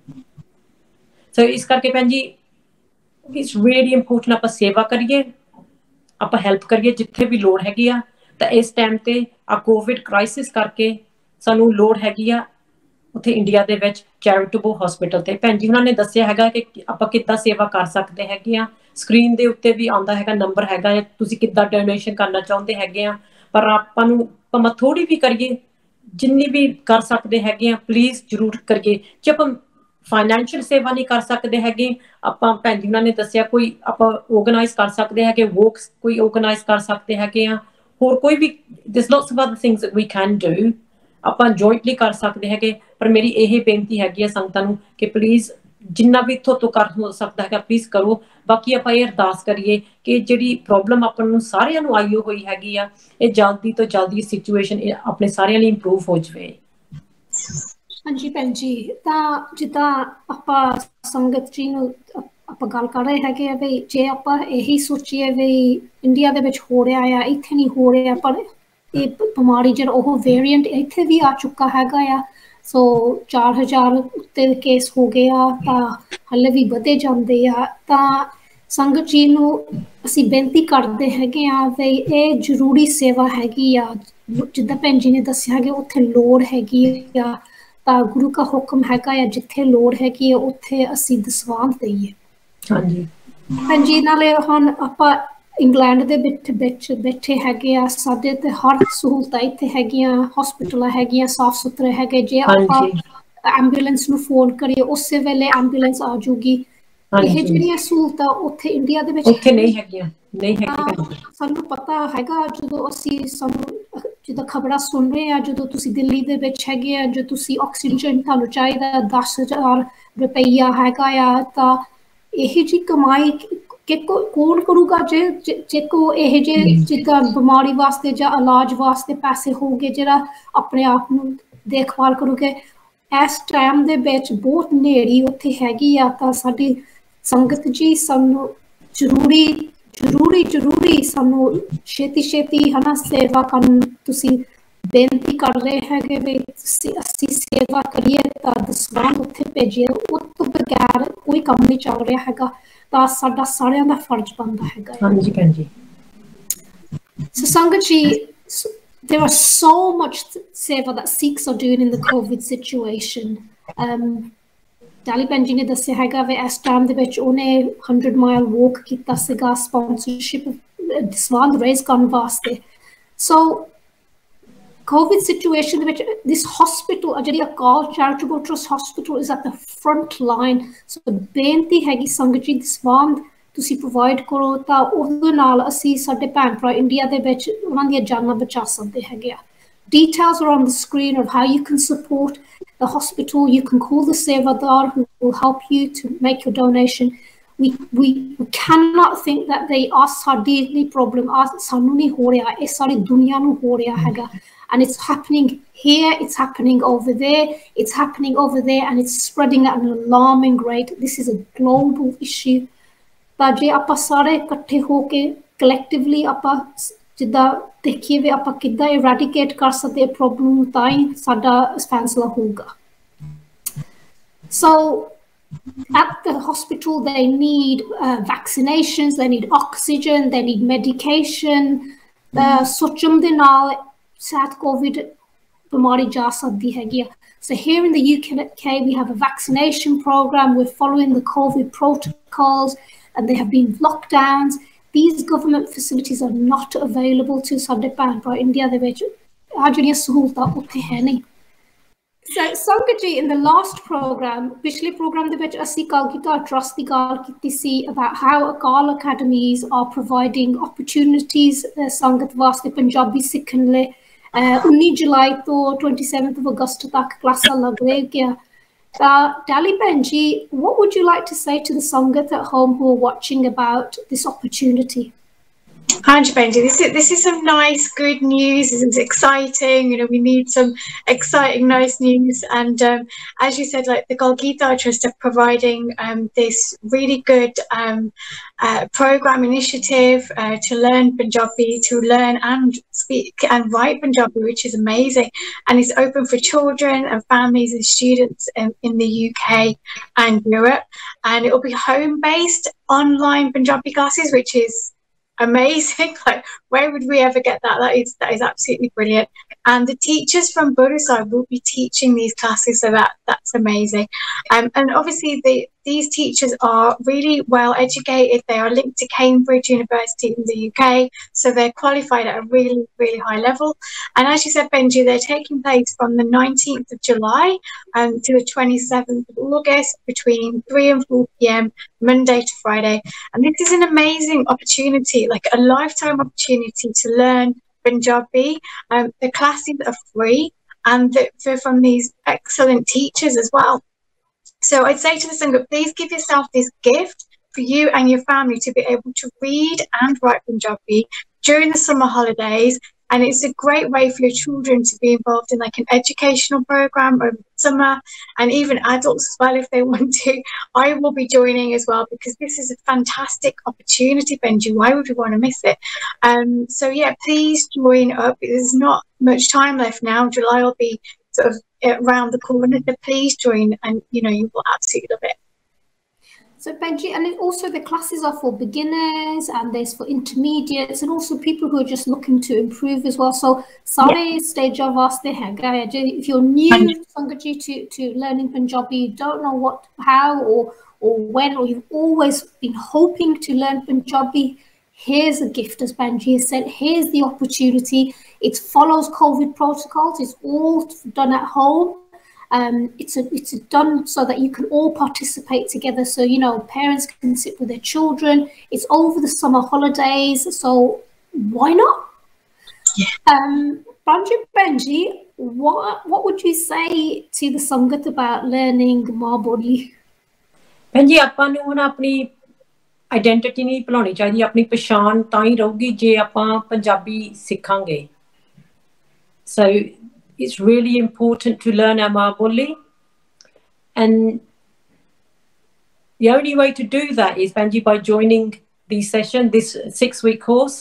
ਸੋ ਇਸ ਕਰਕੇ ਭੈਣ ਜੀ ਇਟਸ ਰੀਅਲੀ ਇੰਪੋਰਟੈਂਟ ਆਪਾਂ ਸੇਵਾ ਕਰੀਏ ਆਪਾਂ ਹੈਲਪ ਕਰੀਏ ਜਿੱਥੇ ਵੀ ਲੋੜ ਹੈਗੀ ਆ ਤਾਂ ਇਸ ਟਾਈਮ ਤੇ ਆ ਕੋਵਿਡ ਕ੍ਰਾਈਸਿਸ ਕਰਕੇ ਸਾਨੂੰ ਲੋੜ ਹੈਗੀ ਆ ਉੱਥੇ ਇੰਡੀਆ ਦੇ ਵਿੱਚ ਚੈਰੀਟੇਬਲ ਹਸਪੀਟਲ ਤੇ ਭੈਣ ਜੀ ਉਹਨਾਂ ਨੇ ਦੱਸਿਆ ਹੈਗਾ ਕਿ ਆਪਾਂ ਕਿੱਦਾਂ ਸੇਵਾ ਕਰ ਸਕਦੇ ਹੈਗੇ ਆ ਸਕਰੀਨ ਦੇ ਉੱਤੇ ਵੀ ਆਉਂਦਾ ਹੈਗਾ ਨੰਬਰ ਹੈਗਾ ਤੁਸੀਂ ਕਿੱਦਾਂ ਡੋਨੇਸ਼ਨ ਕਰਨਾ ਚਾਹੁੰਦੇ ਹੈਗੇ ਆ ਪਰ ਆਪਾਂ ਨੂੰ ਭਾਵੇਂ ਥੋੜੀ ਵੀ ਕਰੀਏ ਜਿੰਨੀ ਵੀ ਕਰ ਸਕਦੇ ਹੈਗੇ ਆ ਪਲੀਜ਼ ਜ਼ਰੂਰ ਕਰੀਏ ਜੇ ਆਪਾਂ ਫਾਈਨੈਂਸ਼ੀਅਲ ਸੇਵਾ ਨਹੀਂ ਕਰ ਸਕਦੇ ਹੈਗੇ ਆਪਾਂ ਭੈਣ ਜੀ ਉਹਨਾਂ ਨੇ ਦੱਸਿਆ ਕੋਈ ਆਪਾਂ ਆਰਗੇਨਾਈਜ਼ ਕਰ ਸਕਦੇ ਹੈਗੇ ਵੋਕਸ ਕੋਈ ਆਰਗੇਨਾਈਜ਼ ਕਰ ਸਕਦੇ ਹੈਗੇ ਆ ਹੋਰ ਕੋਈ ਵੀ there's lots of other things that we can do ਆਪਾਂ ਜੁਆਇੰਟਲੀ ਕਰ ਸਕਦੇ ਹੈਗੇ ਪਰ ਮੇਰੀ ਇਹ ਬੇਨਤੀ ਹੈਗੀ ਆ ਸੰਗਤਾਂ ਨੂੰ ਕਿ ਪਲੀਜ਼ ਜਿੰਨਾ ਵੀ ਇੱਥੋਂ ਤੋਂ ਕਰ ਹੋ ਸਕਦਾ ਹੈਗਾ ਪਲੀਜ਼ ਕਰੋ ਬਾਕੀ ਆਪਾਂ ਇਹ ਅਰਦਾਸ ਕਰੀਏ ਕਿ ਜਿਹੜੀ ਪ੍ਰੋਬਲਮ ਆਪਾਂ ਨੂੰ ਸਾਰਿਆਂ ਨੂੰ ਆਈ ਹੋਈ ਹੈਗੀ ਆ ਇਹ ਜਲਦੀ ਤੋਂ ਜਲਦੀ ਸਿਚੁਏਸ਼ਨ ਆਪਣੇ ਸਾਰਿਆਂ ਲਈ ਇੰਪਰੂਵ ਹੋ ਜਾਵੇ ਹਾਂਜੀ ਭੈਣ ਜੀ ਤਾਂ ਜਿੱਦਾਂ ਆਪਾਂ ਸੰਗਤ ਜੀ ਨੂੰ ਆਪਾਂ ਗੱਲ ਕਰ ਰਹੇ ਹੈਗੇ ਆ ਵੀ ਜੇ ਆਪਾਂ ਇਹੀ ਸੋਚੀਏ ਵੀ ਇੰਡੀਆ ਦੇ ਵਿੱਚ ਹੋ ਰਿਹਾ ਆ ਇੱਥੇ ਨਹੀਂ ਹੋ ਰਿਹਾ ਪਰ ਇਹ ਬਿਮਾਰੀ ਜਿਹੜਾ ਉਹ ਵੇਰੀਐਂਟ ਇੱਥੇ ਵੀ ਆ ਚੁੱਕਾ ਹੈਗਾ ਆ ਸੋ ਚਾਰ ਹਜ਼ਾਰ ਉੱਤੇ ਕੇਸ ਹੋ ਗਏ ਆ ਤਾਂ ਹਾਲੇ ਵੀ ਵਧੇ ਜਾਂਦੇ ਆ। ਤਾਂ ਸੰਗਤ ਜੀ ਨੂੰ ਅਸੀਂ ਬੇਨਤੀ ਕਰਦੇ ਹੈਗੇ ਆ ਵੀ ਇਹ ਜ਼ਰੂਰੀ ਸੇਵਾ ਹੈਗੀ ਆ, ਜਿੱਦਾਂ ਭੈਣ ਜੀ ਨੇ ਦੱਸਿਆ ਕਿ ਉੱਥੇ ਲੋੜ ਹੈਗੀ ਆ ਤਾਂ ਗੁਰੂ ਕਾ ਹੁਕਮ ਹੈਗਾ ਆ ਜਿੱਥੇ ਲੋੜ ਹੈਗੀ ਆ ਉੱਥੇ ਅਸੀਂ ਦਸਵੰਧ ਦੇਈਏ। ਹਾਂਜੀ ਭੈਣ ਜੀ ਨਾਲੇ ਹੁਣ ਆਪਾਂ ਇੰਗਲੈਂਡ ਦੇ ਵਿੱਚ ਵਿੱਚ ਬੈਠੇ ਹੈਗੇ ਆ, ਸਾਡੇ ਤੇ ਹਰ ਸਹੂਲਤਾਂ ਇੱਥੇ ਹੈਗੀਆਂ, ਹਸਪੀਟਲਾਂ ਹੈਗੀਆਂ, ਸਾਫ ਸੁਥਰੇ ਹੈਗੇ। ਜੇ ਆਪਾਂ ਐਂਬੂਲੈਂਸ ਨੂੰ ਫੋਨ ਕਰੀਏ ਉਸੇ ਵੇਲੇ ਐਂਬੂਲੈਂਸ ਆ ਜੂਗੀ। ਇਹ ਜਿਹੜੀਆਂ ਸਹੂਲਤਾਂ ਉੱਥੇ ਇੰਡੀਆ ਦੇ ਵਿੱਚ ਉੱਥੇ ਨਹੀਂ ਹੈਗੀਆਂ, ਨਹੀਂ ਹੈਗੀ। ਸਾਨੂੰ ਪਤਾ ਹੈਗਾ ਜਦੋਂ ਅਸੀਂ ਸਾਨੂੰ ਜਿੱਦਾਂ ਖਬਰਾਂ ਸੁਣ ਰਹੇ ਆ, ਜਦੋਂ ਤੁਸੀਂ ਦਿੱਲੀ ਦੇ ਵਿੱਚ ਹੈਗੇ ਆ, ਜੋ ਤੁਸੀਂ ਆਕਸੀਜਨ ਤੁਹਾਨੂੰ ਚਾਹੀਦਾ ਦਸ ਹਜ਼ਾਰ ਰੁਪਈਆ ਹੈਗਾ ਆ, ਤਾਂ ਇਹ ਜਿਹੀ ਕਮਾਈ ਕਿ ਕੌਣ ਕਰੂਗਾ ਜੇ ਜੇ ਕੋ ਇਹ ਜਿਹੇ ਜਿੱਦਾਂ ਬਿਮਾਰੀ ਵਾਸਤੇ ਜਾਂ ਇਲਾਜ ਵਾਸਤੇ ਪੈਸੇ ਹੋਊਗੇ ਜਿਹੜਾ ਆਪਣੇ ਆਪ ਨੂੰ ਦੇਖਭਾਲ ਕਰੂਗੇ। ਇਸ ਟਾਈਮ ਦੇ ਵਿੱਚ ਬਹੁਤ ਨੇੜੀ ਉੱਥੇ ਹੈਗੀ ਆ। ਤਾਂ ਸਾਡੀ ਸੰਗਤ ਜੀ ਸਾਨੂੰ ਜ਼ਰੂਰੀ ਜ਼ਰੂਰੀ ਜ਼ਰੂਰੀ ਸਾਨੂੰ ਛੇਤੀ ਛੇਤੀ ਹੈ ਨਾ ਸੇਵਾ ਕਰਨ ਤੁਸੀਂ ਬੇਨਤੀ ਕਰ ਰਹੇ ਹੈਗੇ ਵੀ ਤੁਸੀਂ ਅਸੀਂ ਸੇਵਾ ਕਰੀਏ ਤਾਂ ਦਸਵੰਧ ਉੱਥੇ ਭੇਜੀਏ। ਉਹ ਤੋਂ ਬਗੈਰ ਕੋਈ ਕੰਮ ਨਹੀਂ ਚੱਲ ਰਿਹਾ ਹੈਗਾ, ਤਾਂ ਸਾਡਾ ਸਾਰਿਆਂ ਦਾ ਫਰਜ਼ ਬਣਦਾ ਹੈਗਾ। ਹਾਂਜੀ ਭੈਣ ਜੀ। So ਸੰਗਤ ਜੀ, there are so much seva that Sikhs are doing in the COVID situation. Um, ਡਾਲੀ ਭੈਣ ਜੀ ਨੇ ਦੱਸਿਆ ਹੈਗਾ ਵੀ ਇਸ ਟਾਈਮ ਦੇ ਵਿੱਚ ਉਹਨੇ ਹੰਡਰਡ ਮਾਈਲ ਵੋਕ ਕੀਤਾ ਸੀਗਾ ਸਪੋਂਸਰਸ਼ਿਪ ਦਸਵੰਧ ਰੇਜ਼ ਕਰਨ ਵਾਸਤੇ। ਸੋ COVID situation ਦੇ ਵਿੱਚ this hospital ਜਿਹੜੀ Akal charitable trust hospital is at the front line. So ਬੇਨਤੀ ਹੈਗੀ ਸੰਗਤ ਜੀ ਦਸਵੰਧ ਤੁਸੀਂ ਪ੍ਰੋਵਾਈਡ ਕਰੋ ਤਾਂ ਉਹਦੇ ਨਾਲ ਅਸੀਂ ਸਾਡੇ ਭੈਣ ਭਰਾ ਇੰਡੀਆ ਦੇ ਵਿੱਚ ਉਹਨਾਂ ਦੀਆਂ ਜਾਨਾਂ ਬਚਾ ਸਕਦੇ ਹੈਗੇ ਆ। Details are on the screen of how you can support the hospital. You can call the Sevadar who will help you to make your donation. We, we, we cannot think that they are sadly problem. Sanu nahi ho reha, eh sari duniya nu ho reha haiga. And it's happening here, it's happening over there, it's happening over there, and it's spreading at an alarming rate. This is a global issue. ਤਾਂ ਜੇ ਆਪਾਂ ਸਾਰੇ ਇਕੱਠੇ ਹੋ ਕੇ collectively ਆਪਾਂ ਜਿੱਦਾਂ ਦੇਖੀਏ ਵੀ ਆਪਾਂ ਕਿੱਦਾਂ eradicate ਕਰ ਸਕਦੇ ਪ੍ਰੋਬਲਮ ਨੂੰ, ਤਾਂ ਹੀ ਸਾਡਾ ਫੈਸਲਾ ਹੋਊਗਾ। So at the hospital they need uh, vaccinations, they need oxygen, they need medication. ਸੋਚਣ ਦੇ ਨਾਲ ਸਾਥ COVID ਬਿਮਾਰੀ ਜਾ ਸਕਦੀ ਹੈਗੀ ਆ। So here in the U K we have a vaccination program, we're following the COVID protocols and there have been lockdowns. These government facilities are not available to ਸਾਡੇ ਭੈਣ ਭਰਾ ਇੰਡੀਆ ਦੇ ਵਿੱਚ। ਆ ਜਿਹੜੀਆਂ ਸਹੂਲਤਾਂ ਉੱਥੇ ਹੈ ਨਹੀਂ। So ਸੰਗਤ ਜੀ, in the last program, ਪਿਛਲੇ program ਦੇ ਵਿੱਚ ਅਸੀਂ Kalgita Trust ਦੀ ਗੱਲ ਕੀਤੀ ਸੀ about how Akal academies are providing opportunities ਸੰਗਤ ਵਾਸਤੇ ਪੰਜਾਬੀ ਸਿੱਖਣ ਲਈ। ਉੱਨੀ ਜੁਲਾਈ ਤੋਂ twenty-seventh of August ਤੱਕ ਕਲਾਸਾਂ ਲੱਗ ਰਹੀਆਂ। Uh, Dali Benji, what would you like to say to the Sangat at home who are watching about this opportunity? Hi, Benji. This is this is some nice, good news. This is exciting. You know, we need some exciting, nice news. And um, as you said, like the Kalgita Trust are providing um, this really good um, uh, program initiative uh, to learn Punjabi, to learn and speak and write Punjabi, which is amazing. And it's open for children and families and students in, in the U K and Europe. And it will be home-based online Punjabi classes, which is amazing. Like, where would we ever get that? That is that is absolutely brilliant. And the teachers from Burusai will be teaching these classes, so that that's amazing. Um, and obviously the these teachers are really well educated. They are linked to Cambridge University in the U K, so they're qualified at a really, really high level. And as you said, Benji, they're taking place from the nineteenth of July um, to the twenty-seventh of August between three and four p m Monday to Friday. And this is an amazing opportunity, like a lifetime opportunity to learn Punjabi. Um, the classes are free and they're from these excellent teachers as well. So I'd say to the Sangat, please give yourself this gift for you and your family to be able to read and write Punjabi during the summer holidays. And it's a great way for your children to be involved in like an educational program over the summer, and even adults as well if they want to. I will be joining as well because this is a fantastic opportunity, Benji. Why would we want to miss it? Um, so yeah, please join up. There's not much time left now. July will be sort of around the corner, then please join, and you know you will absolutely love it. So Benji, and it also the classes are for beginners and there's for intermediates and also people who are just looking to improve as well. So sare stage of vaste hai, if you're new Sangat to to learning Punjabi, you don't know what, how, or or when, or you've always been hoping to learn Punjabi, here's a gift, as Benji has said. Here's the opportunity. It follows COVID protocols. It's all done at home. Um, it's a, it's a done so that you can all participate together. So, you know, parents can sit with their children. It's over the summer holidays. So why not? Yeah. Um, Benji, Benji, what, what would you say to the Sangat about learning Maa Boli? Benji, ਆਪਾਂ ਨੂੰ ਹੁਣ ਆਪਣੀ identity ਨਹੀਂ ਭੁਲਾਉਣੀ ਚਾਹੀਦੀ, ਆਪਣੀ ਪਛਾਣ ਤਾਂ ਹੀ ਰਹੂਗੀ ਜੇ ਆਪਾਂ ਪੰਜਾਬੀ ਸਿੱਖਾਂਗੇ. So it's really important to learn our Maa Boli, and the only way to do that is, Benji, by joining the session, this six-week course.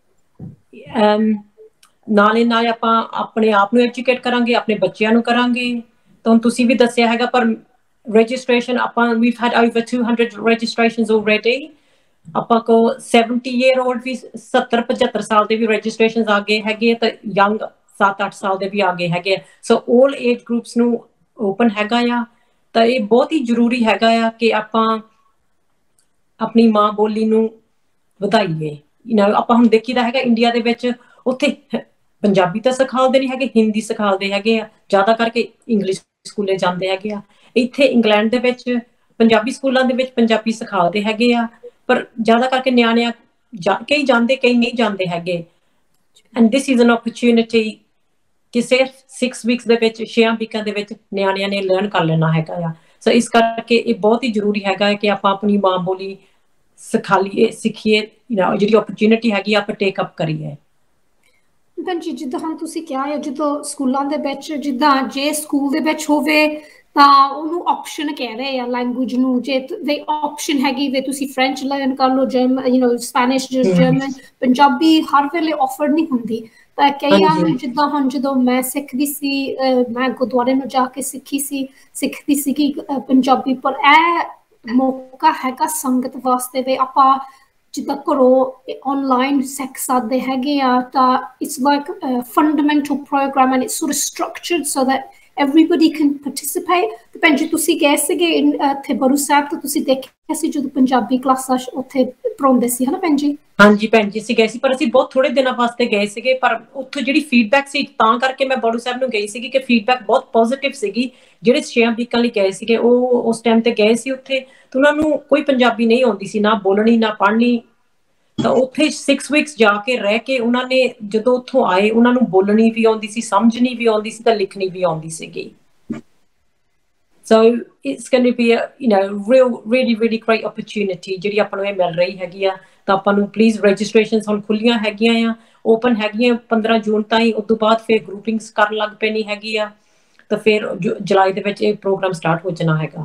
Um, ਨਾਲੇ ਨਾਲੇ ਆਪਾਂ ਆਪਣੇ ਆਪ ਨੂੰ ਐਜੂਕੇਟ ਕਰਾਂਗੇ, ਆਪਣੇ ਬੱਚਿਆਂ ਨੂੰ ਕਰਾਂਗੇ. ਤਾਂ ਤੁਸੀਂ ਵੀ ਦੱਸਿਆ ਹੈਗਾ, ਪਰ registration ਆਪਾਂ we've had over two hundred registrations already. ਆਪਾਂ ਕੋ seventy year old ਵੀ ਸੱਤਰ ਪਝੱਤਰ ਸਾਲ ਦੇ ਵੀ registrations ਆ ਗਏ ਹੈਗੇ, ਤਾਂ young ਸੱਤ ਅੱਠ ਸਾਲ ਦੇ ਵੀ ਆ ਗਏ ਹੈਗੇ. ਸੋ all age groups ਨੂੰ ਓਪਨ ਹੈਗਾ ਆ. ਤਾਂ ਇਹ ਬਹੁਤ ਹੀ ਜ਼ਰੂਰੀ ਹੈਗਾ ਆ ਕਿ ਆਪਾਂ ਆਪਣੀ ਮਾਂ ਬੋਲੀ ਨੂੰ ਵਧਾਈਏ. ਯੂ ਨੋ ਆਪਾਂ ਹੁਣ ਦੇਖੀਦਾ ਹੈਗਾ ਇੰਡੀਆ ਦੇ ਵਿੱਚ ਉੱਥੇ ਪੰਜਾਬੀ ਤਾਂ ਸਿਖਾਉਂਦੇ ਨਹੀਂ ਹੈਗੇ, ਹਿੰਦੀ ਸਿਖਾਉਂਦੇ ਹੈਗੇ ਆ, ਜ਼ਿਆਦਾ ਕਰਕੇ ਇੰਗਲਿਸ਼ ਸਕੂਲੇ ਜਾਂਦੇ ਹੈਗੇ ਆ. ਇੱਥੇ ਇੰਗਲੈਂਡ ਦੇ ਵਿੱਚ ਪੰਜਾਬੀ ਸਕੂਲਾਂ ਦੇ ਵਿੱਚ ਪੰਜਾਬੀ ਸਿਖਾਉਂਦੇ ਹੈਗੇ ਆ, ਪਰ ਜ਼ਿਆਦਾ ਕਰਕੇ ਨਿਆਣੇ ਕਈ ਜਾਂਦੇ ਕਈ ਨਹੀਂ ਜਾਂਦੇ ਹੈਗੇ. And this is an opportunity ਕਿ ਸਿਰਫ ਸਿਕਸ ਵੀਕਸ ਦੇ ਵਿੱਚ ਛੇਆਂ ਵੀਕਾਂ ਦੇ ਵਿੱਚ ਨਿਆਣਿਆਂ ਨੇ ਲਰਨ ਕਰ ਲੈਣਾ ਹੈਗਾ ਆ. ਸੋ ਇਸ ਕਰਕੇ ਇਹ ਬਹੁਤ ਹੀ ਜ਼ਰੂਰੀ ਹੈਗਾ ਹੈ ਕਿ ਆਪਾਂ ਆਪਣੀ ਮਾਂ ਬੋਲੀ ਸਿਖਾ ਲਈਏ, ਸਿੱਖੀਏ, ਜਿਹੜੀ ਓਪਰਚੁਨਿਟੀ ਹੈਗੀ ਆਪਾਂ ਟੇਕ ਅਪ ਕਰੀਏ. ਭੈਣਜੀ ਜਿੱਦਾਂ ਹੁਣ ਤੁਸੀਂ ਕਿਹਾ ਹੈ, ਜਦੋਂ ਸਕੂਲਾਂ ਦੇ ਵਿੱਚ ਜਿੱਦਾਂ ਜੇ ਸਕੂਲ ਦੇ ਵਿੱਚ ਹੋਵੇ ਤਾਂ ਉਹਨੂੰ ਆਪਸ਼ਨ ਕਹਿ ਰਹੇ ਆ ਲੈਂਗੁਏਜ ਨੂੰ. ਜੇ ਦੇ ਆਪਸ਼ਨ ਹੈਗੀ ਵੀ ਤੁਸੀਂ ਫਰੈਂਚ ਲਰਨ ਕਰ ਲਓ, German, you know Spanish, German, Punjabi ਹਰ ਵੇਲੇ ਆਫਰ ਨਹੀਂ ਹੁੰਦੀ. ਤਾਂ ਕਈਆਂ ਨੂੰ ਜਿੱਦਾਂ ਹੁਣ ਜਦੋਂ ਮੈਂ ਸਿੱਖਦੀ ਸੀ, ਮੈਂ ਗੁਰਦੁਆਰੇ ਨੂੰ ਜਾ ਕੇ ਸਿੱਖੀ ਸੀ ਸਿੱਖਦੀ ਸੀਗੀ ਪੰਜਾਬੀ, ਪਰ ਇਹ ਮੌਕਾ ਹੈਗਾ ਸੰਗਤ ਵਾਸਤੇ ਵੀ ਆਪਾਂ ਜਿੱਦਾਂ ਘਰੋਂ ਆਨਲਾਈਨ ਸਿੱਖ ਸਕਦੇ ਹੈਗੇ ਆ. ਤਾਂ it's like fundamental programme and it's sort of structured so that everybody can participate. ਤੇ ਭੈਣ ਜੀ ਤੁਸੀਂ ਗਏ ਸੀਗੇ ਇੱਥੇ ਬਰੂ ਸਾਹਿਬ, ਤਾਂ ਤੁਸੀਂ ਦੇਖਿਆ ਸੀ ਜਦੋਂ ਪੰਜਾਬੀ ਕਲਾਸਾਂ ਉੱਥੇ ਪੜਾਉਂਦੇ ਸੀ, ਹਨਾ ਭੈਣ ਜੀ? ਹਾਂਜੀ ਭੈਣ ਜੀ, ਅਸੀਂ ਗਏ ਸੀ, ਪਰ ਅਸੀਂ ਬਹੁਤ ਥੋੜੇ ਦਿਨਾਂ ਵਾਸਤੇ ਗਏ ਸੀਗੇ. ਪਰ ਉੱਥੋਂ ਜਿਹੜੀ ਫੀਡਬੈਕ ਸੀ, ਤਾਂ ਕਰਕੇ ਮੈਂ ਬਰੂ ਸਾਹਿਬ ਨੂੰ ਗਈ ਸੀਗੀ ਕਿ ਫੀਡਬੈਕ ਬਹੁਤ ਪੋਜ਼ਿਟਿਵ ਸੀਗੀ. ਜਿਹੜੇ ਛੇਆਂ ਵੀਕਾਂ ਲਈ ਗਏ ਸੀਗੇ ਉਹ ਉਸ ਟਾਈਮ ਤੇ ਗਏ ਸੀ ਉੱਥੇ, ਤੇ ਉਹਨਾਂ ਨੂੰ ਕੋਈ ਪੰਜਾਬੀ ਨਹੀਂ ਆਉਂਦੀ ਸੀ, ਨਾ ਬੋਲਣੀ ਨਾ ਪੜ੍ਹਨੀ. ਤਾਂ ਉੱਥੇ ਸਿਕਸ ਵੀਕਸ ਜਾ ਕੇ ਰਹਿ ਕੇ ਉਹਨਾਂ ਨੇ ਜਦੋਂ ਉੱਥੋਂ ਆਏ, ਉਹਨਾਂ ਨੂੰ ਬੋਲਣੀ ਵੀ ਆਉਂਦੀ ਸੀ, ਸਮਝਣੀ ਵੀ ਆਉਂਦੀ ਸੀ, ਤਾਂ ਲਿਖਣੀ ਵੀ ਆਉਂਦੀ ਸੀਗੀ. So it's going to be a, you know, real, really, really great opportunity ਜਿਹੜੀ ਆਪਾਂ ਨੂੰ ਇਹ ਮਿਲ ਰਹੀ ਹੈਗੀ ਆ. ਤਾਂ ਆਪਾਂ ਨੂੰ ਪਲੀਜ਼ ਰਜਿਸਟ੍ਰੇਸ਼ਨਸ ਹੁਣ ਖੁੱਲੀਆਂ ਹੈਗੀਆਂ ਆ, ਓਪਨ ਹੈਗੀਆਂ ਪੰਦਰਾਂ ਜੂਨ ਤਾਈਂ. ਉਸ ਤੋਂ ਬਾਅਦ ਫਿਰ ਗਰੁੱਪਿੰਗਸ ਕਰਨ ਲੱਗ ਪੈਣੀ ਹੈਗੀ ਆ, ਤਾਂ ਫਿਰ ਜੁਲਾਈ ਦੇ ਵਿੱਚ ਇਹ ਪ੍ਰੋਗਰਾਮ ਸਟਾਰਟ ਹੋ ਜਾਣਾ ਹੈਗਾ.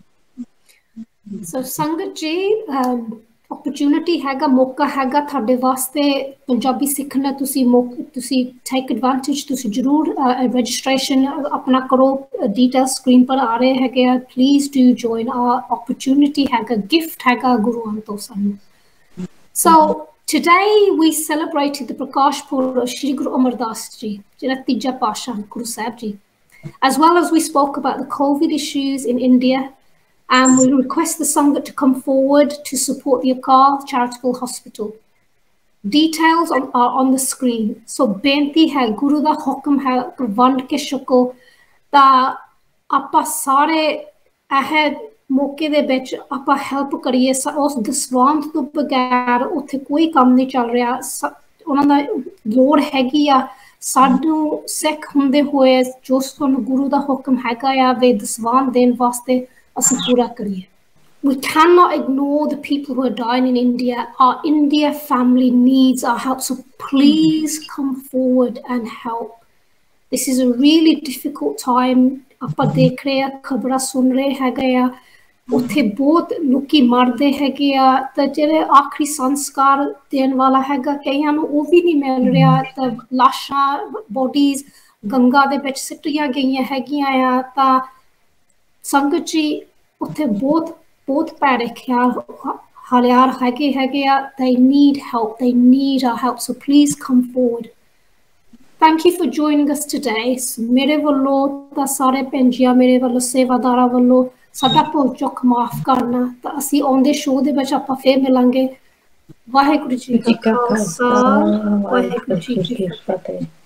ਸੋ ਸੰਗਤ ਜੀ, opportunity ਹੈਗਾ, ਮੌਕਾ ਹੈਗਾ ਤੁਹਾਡੇ ਵਾਸਤੇ ਪੰਜਾਬੀ ਸਿੱਖਣਾ. ਤੁਸੀਂ ਤੁਸੀਂ ਟੇਕ ਐਡਵਾਂਟੇਜ, ਤੁਸੀਂ ਜ਼ਰੂਰ ਰਜਿਸਟ੍ਰੇਸ਼ਨ ਆਪਣਾ ਕਰੋ. ਡਿਟੇਲ ਸਕਰੀਨ ਪਰ ਆ ਰਹੇ ਹੈਗੇ ਆ. Please do join. ਆ opportunity ਹੈਗਾ, ਗਿਫਟ ਹੈਗਾ ਗੁਰੂਆਂ ਤੋਂ ਸਾਨੂੰ. So today we celebrated the Prakash Purab of Shri Guru Amar Das Ji, ਜਿਹੜਾ ਤੀਜਾ ਪਾਤਸ਼ਾਹ Guru Sahib ji, as well as we spoke about the COVID issues in India. And we request the Sangat to come forward to support the Akal Charitable Hospital. Details on, are on the screen. So benti hai, Guru da hukam hai, vand ke shako, ta apa sare eh ਮੌਕੇ ਦੇ ਵਿੱਚ ਆਪਾਂ help ਕਰੀਏ. ਉਸ ਦਸਵੰਧ ਤੋਂ ਬਗੈਰ ਉੱਥੇ ਕੋਈ ਕੰਮ ਨਹੀਂ ਚੱਲ ਰਿਹਾ. ਉਹਨਾਂ ਦਾ ਲੋੜ ਹੈਗੀ ਆ ਸਾਨੂੰ ਸਿੱਖ ਹੁੰਦੇ ਹੋਏ ਜੋ ਸਾਨੂੰ ਗੁਰੂ ਦਾ ਹੁਕਮ ਹੈਗਾ ਆ ਵੇ ਦਸਵੰਧ ਦੇਣ ਵਾਸਤੇ ਅਸੀਂ ਪੂਰਾ ਕਰੀਏ. We cannot ignore the people who are dying in India. Our India family needs our help. So please come forward and help. This is a really difficult time. ਆਪਾਂ ਦੇਖ ਰਹੇ ਆ, ਖਬਰਾਂ ਸੁਣ ਰਹੇ ਹੈਗੇ ਆ, ਉੱਥੇ ਬਹੁਤ ਲੋਕੀ ਮਰਦੇ ਹੈਗੇ ਆ. ਤਾਂ ਜਿਹੜੇ ਆਖਰੀ ਸੰਸਕਾਰ ਦੇਣ ਵਾਲਾ ਹੈਗਾ ਕਈਆਂ ਨੂੰ ਉਹ ਵੀ ਨਹੀਂ ਮਿਲ ਰਿਹਾ. ਤਾਂ ਲਾਸ਼ਾਂ, ਬੋਡੀਜ਼ ਗੰਗਾ ਦੇ ਵਿੱਚ ਸਿੱਟੀਆਂ ਗਈਆਂ ਹੈਗੀਆਂ ਆ ਤਾਂ ਸੰਗਤ ਜੀ ਉੱਥੇ ਬਹੁਤ ਬਹੁਤ ਭੈੜੇ ਖਿਆਲ ਹਾਲਾਤ ਹੈਗੇ ਹੈਗੇ ਆ they need help they need our help so please come forward thank you for joining us today ਮੇਰੇ ਵੱਲੋਂ ਤਾਂ ਸਾਰੇ ਭੈਣਜੀਆਂ ਮੇਰੇ ਵੱਲੋਂ ਸੇਵਾਦਾਰਾਂ ਵੱਲੋਂ ਸਾਡਾ ਭੁੱਲ ਚੁੱਕ ਮਾਫ ਕਰਨਾ ਤਾਂ ਅਸੀਂ ਆਉਂਦੇ ਸ਼ੋਅ ਦੇ ਵਿੱਚ ਆਪਾਂ ਫੇਰ ਮਿਲਾਂਗੇ ਵਾਹਿਗੁਰੂ ਜੀ ਕਾ ਖਾਲਸਾ ਵਾਹਿਗੁਰੂ ਜੀ ਕੀ ਫਤਿਹ।